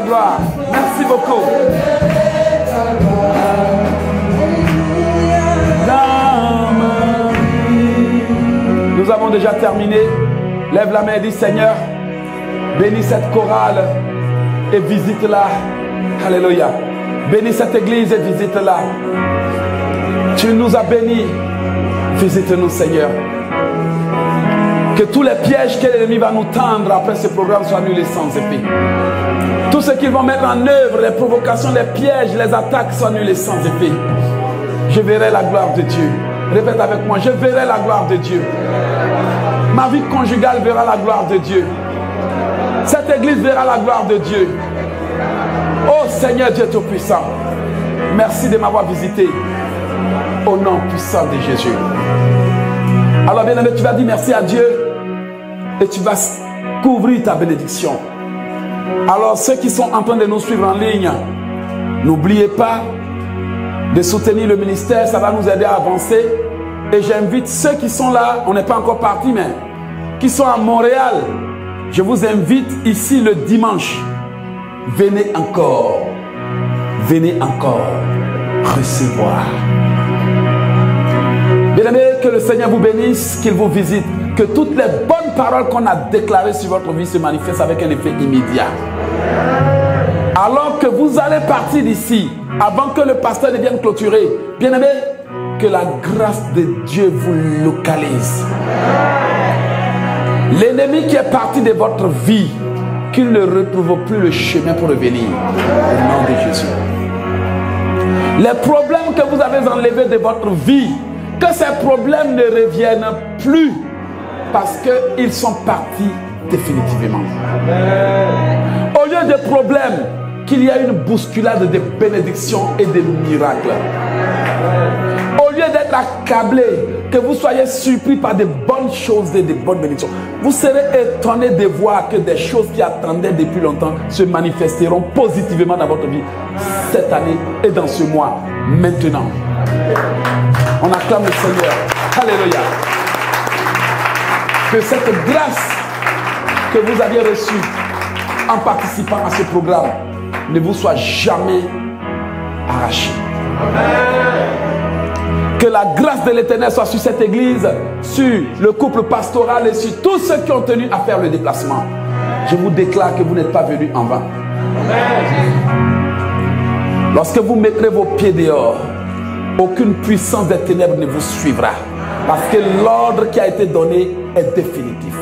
gloire. Merci beaucoup. Nous avons déjà terminé. Lève la main et dis Seigneur, bénis cette chorale et visite-la. Alléluia. Bénis cette église et visite-la. Tu nous as bénis. Visite-nous, Seigneur. Que tous les pièges que l'ennemi va nous tendre après ce programme soient annulés sans effet. Tout ce qu'ils vont mettre en œuvre, les provocations, les pièges, les attaques soient annulés sans effet. Je verrai la gloire de Dieu. Répète avec moi, je verrai la gloire de Dieu. Ma vie conjugale verra la gloire de Dieu. Cette église verra la gloire de Dieu. Oh Seigneur Dieu Tout-Puissant, merci de m'avoir visité. Au nom puissant de Jésus. Alors bien aimé, tu vas dire merci à Dieu et tu vas couvrir ta bénédiction. Alors ceux qui sont en train de nous suivre en ligne, n'oubliez pas de soutenir le ministère, ça va nous aider à avancer. Et j'invite ceux qui sont là, on n'est pas encore partis, mais qui sont à Montréal, je vous invite ici le dimanche. Venez encore recevoir. Bien aimé, que le Seigneur vous bénisse, qu'il vous visite, que toutes les bonnes paroles qu'on a déclarées sur votre vie se manifestent avec un effet immédiat. Alors que vous allez partir d'ici, avant que le pasteur ne vienne clôturer, bien aimé, que la grâce de Dieu vous localise. L'ennemi qui est parti de votre vie, qu'il ne retrouve plus le chemin pour revenir. Au nom de Jésus. Les problèmes que vous avez enlevés de votre vie, que ces problèmes ne reviennent plus parce qu'ils sont partis définitivement. Au lieu de problèmes, qu'il y a une bousculade de bénédictions et de miracles. Au lieu d'être accablé, que vous soyez surpris par de bonnes choses et de bonnes bénédictions. Vous serez étonné de voir que des choses qui attendaient depuis longtemps se manifesteront positivement dans votre vie cette année et dans ce mois, maintenant. On acclame le Seigneur. Alléluia. Que cette grâce que vous aviez reçue en participant à ce programme ne vous soit jamais arrachée. Que la grâce de l'Éternel soit sur cette église, sur le couple pastoral et sur tous ceux qui ont tenu à faire le déplacement. Je vous déclare que vous n'êtes pas venus en vain. Lorsque vous mettrez vos pieds dehors, aucune puissance des ténèbres ne vous suivra. Parce que l'ordre qui a été donné est définitif.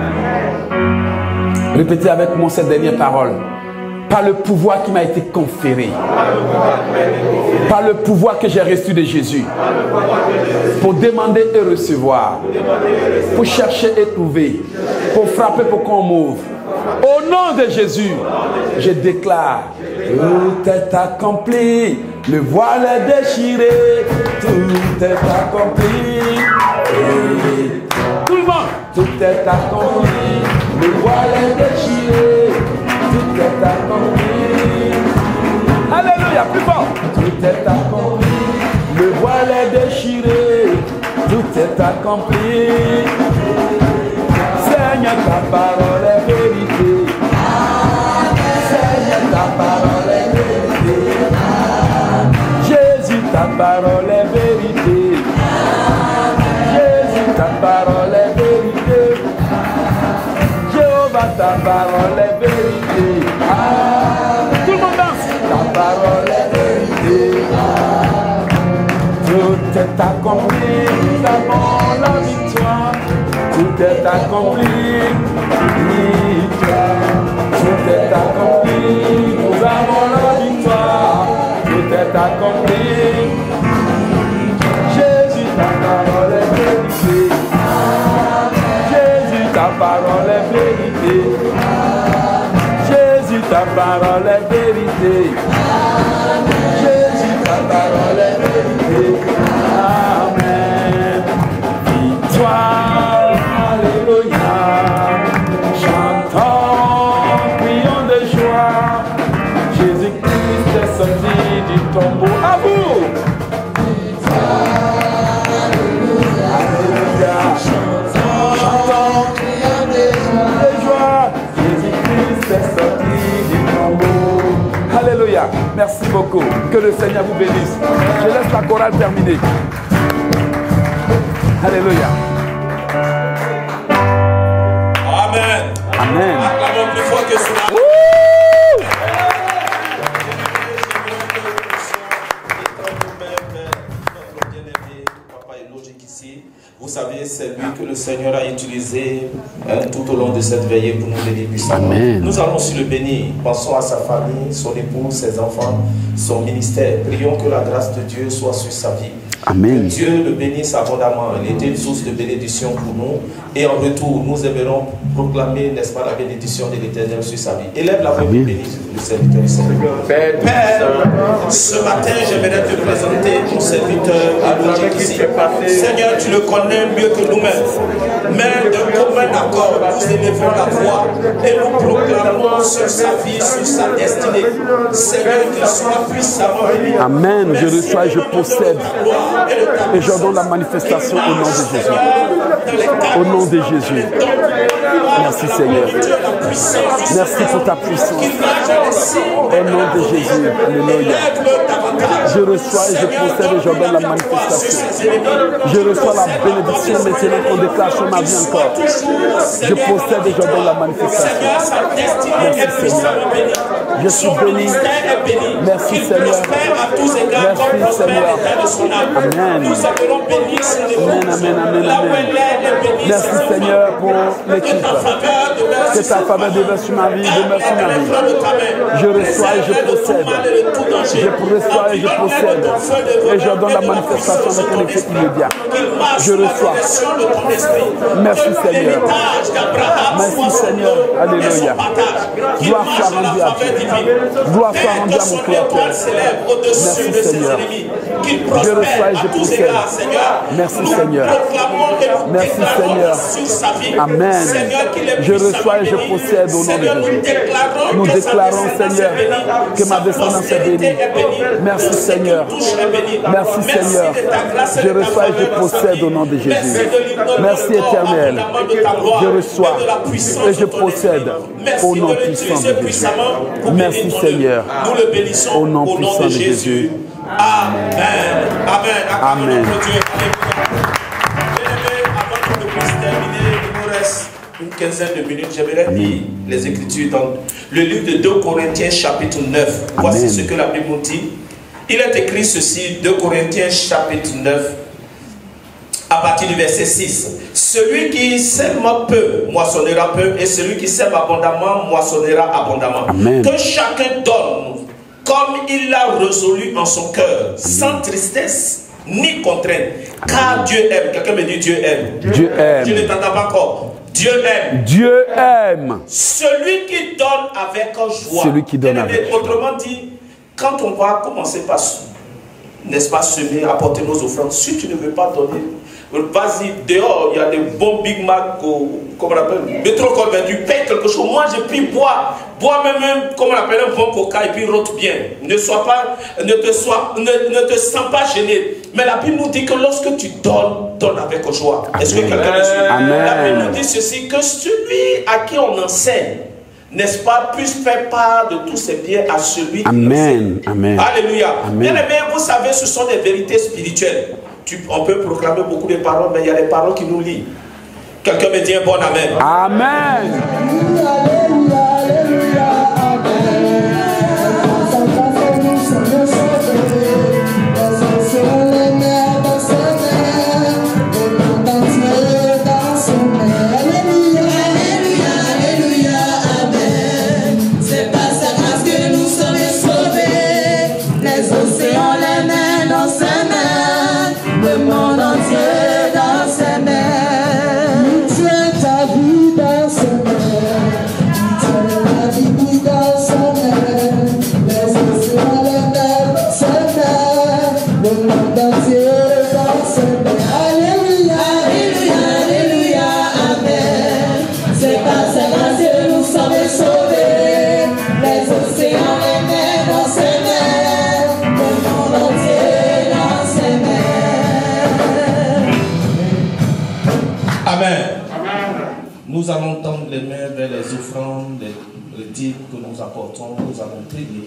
Répétez avec moi ces dernières paroles. Par le pouvoir qui m'a été conféré. Par le pouvoir que j'ai reçu de Jésus. Pour demander et recevoir. Pour chercher et trouver. Pour frapper pour qu'on m'ouvre. Au nom de Jésus, je déclare, tout est accompli. Le voile est déchiré. Tout est accompli. Et tout le monde, tout est accompli. Le voile est déchiré. Tout est accompli. Alléluia, plus fort. Tout est accompli. Le voile est déchiré. Tout est accompli. Seigneur, ta parole est vérité. Seigneur, ta parole est vérité. Jésus, ta parole est vérité. Jésus, ta parole est vérité. Jéhovah, ta parole est vérité. Tout le monde danse. Ta parole est vérité. Tout est accompli. Nous avons la victoire. Tout est accompli. Tout est accompli. Nous avons la victoire. Tout est accompli. Jésus, ta parole est vérité. Jésus, ta parole est vérité. Jésus, ta parole est vérité. Jésus, ta parole est vérité. Amen. Victoire, alléluia. Chantons, prions de joie. Jésus-Christ est sorti du tombeau. À vous. Alléluia. Chantons, prions de joie. Jésus-Christ est sorti du tombeau. Alléluia. Merci beaucoup. Que le Seigneur vous bénisse. Je laisse la chorale terminer. Alléluia. Amen. Amen. Acclamons plus fort que cela. Vous savez, c'est lui que le Seigneur a utilisé tout au long de cette veillée pour nous bénir puissamment. Nous allons aussi le bénir. Pensons à sa famille, son épouse, ses enfants, son ministère. Prions que la grâce de Dieu soit sur sa vie. Amen. Que Dieu le bénisse abondamment. Il était une source de bénédiction pour nous. Et en retour, nous aimerons proclamer, n'est-ce pas, la bénédiction de l'Éternel sur sa vie. Élève la voix et bénisse le serviteur du Seigneur. Père, ce matin, j'aimerais te présenter ton serviteur ici. Seigneur, tu le connais mieux que nous-mêmes. Mais de commun accord, nous élevons la voix et nous proclamons sur sa vie, sur sa destinée. Seigneur, qu'il soit puissamment béni. Amen. Je reçois et je possède. Et j'ordonne la manifestation au nom de Jésus. Au nom de Jésus. Merci Seigneur. Merci pour ta puissance. Au nom de Jésus. Alléluia. Je reçois et je possède et j'ordonne la manifestation. Je reçois la bénédiction maintenant qu'on déclare sur ma vie encore. Je possède et j'ordonne la manifestation. Merci Seigneur. Je suis béni. Merci Seigneur. Merci Seigneur. Amen. Amen, amen, amen, amen. Merci Seigneur pour l'équipe. Que ta faveur demeure sur ma vie, demeure sur ma vie. Je reçois et je possède. Je reçois et je possède. Et je donne la manifestation avec un effet immédiat. Je reçois. Merci Seigneur. Merci Seigneur. Alléluia. Gloire soit rendue à Dieu. Gloire soit rendue à mon Créateur. Merci Seigneur. Je reçois et je possède. Merci Seigneur. Merci Seigneur. Amen. Je reçois et je possède au nom de Jésus. Nous déclarons Seigneur que ma descendance est bénie. Merci Seigneur. Merci Seigneur. Je reçois et je possède au nom de Jésus. Merci Éternel. Je reçois et je possède au nom puissant de Jésus. Merci Seigneur. Au nom puissant de Jésus. Amen. Amen. Amen. Avant que nous puissions terminer, il nous reste une quinzaine de minutes. J'aimerais lire les Écritures dans le livre de 2 Corinthiens chapitre 9. Voici ce que la Bible nous dit. Il est écrit ceci, 2 Corinthiens chapitre 9, à partir du verset 6. Celui qui sème peu, moissonnera peu, et celui qui sème abondamment, moissonnera abondamment. Amen. Que chacun donne comme il l'a résolu en son cœur, sans tristesse ni contrainte, car Dieu aime. Quelqu'un me dit Dieu aime. Dieu aime. Je ne t'entends pas encore. Dieu aime. Dieu aime. Celui qui donne avec joie. Celui qui donne avec joie. Autrement dit, quand on va commencer par, n'est-ce pas, semer, apporter nos offrandes, si tu ne veux pas donner, vas-y, dehors, il y a des bons Big Mac, comment on appelle, métro convaincu, paye quelque chose. Moi, j'ai pris bois même, comment on appelle, un bon coca, et puis rote bien. Ne te sens pas gêné. Mais la Bible nous dit que lorsque tu donnes, donne avec joie. Est-ce que quelqu'un me suit? La Bible nous dit ceci, que celui à qui on enseigne, n'est-ce pas, puisse faire part de tous ses biens à celui qui enseigne. Amen. Alléluia. Amen. Bien aimé, vous savez, ce sont des vérités spirituelles. On peut proclamer beaucoup de paroles, mais il y a des paroles qui nous lient. Quelqu'un me dit un bon amen. Amen. Nous allons tendre les mains vers les offrandes, les titres que nous apportons. Nous allons prier.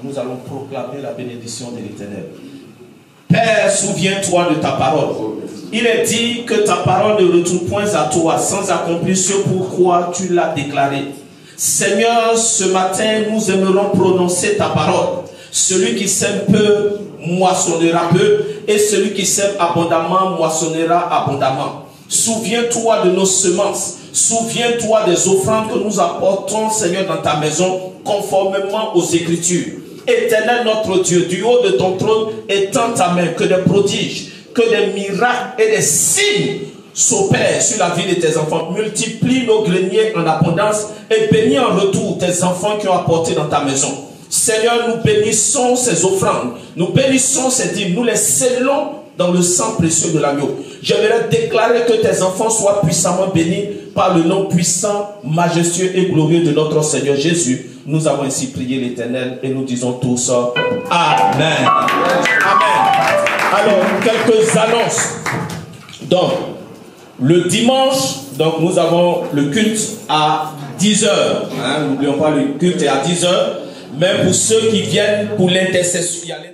nous allons proclamer la bénédiction de l'Éternel. Père, souviens-toi de ta parole. Il est dit que ta parole ne retourne point à toi sans accomplir ce pourquoi tu l'as déclaré. Seigneur, ce matin, nous aimerons prononcer ta parole. Celui qui sème peu, moissonnera peu, et celui qui sème abondamment, moissonnera abondamment. Souviens-toi de nos semences. Souviens-toi des offrandes que nous apportons, Seigneur, dans ta maison, conformément aux Écritures. Éternel notre Dieu, du haut de ton trône, étends ta main, que des prodiges, que des miracles et des signes s'opèrent sur la vie de tes enfants. Multiplie nos greniers en abondance et bénis en retour tes enfants qui ont apporté dans ta maison. Seigneur, nous bénissons ces offrandes, nous bénissons ces dîmes, nous les scellons dans le sang précieux de l'agneau. J'aimerais déclarer que tes enfants soient puissamment bénis par le nom puissant, majestueux et glorieux de notre Seigneur Jésus. Nous avons ainsi prié l'Éternel et nous disons tous Amen. Amen. Alors, quelques annonces. Donc, le dimanche, donc nous avons le culte à 10h. N'oublions pas, le culte est à 10h. Mais pour ceux qui viennent pour l'intercession,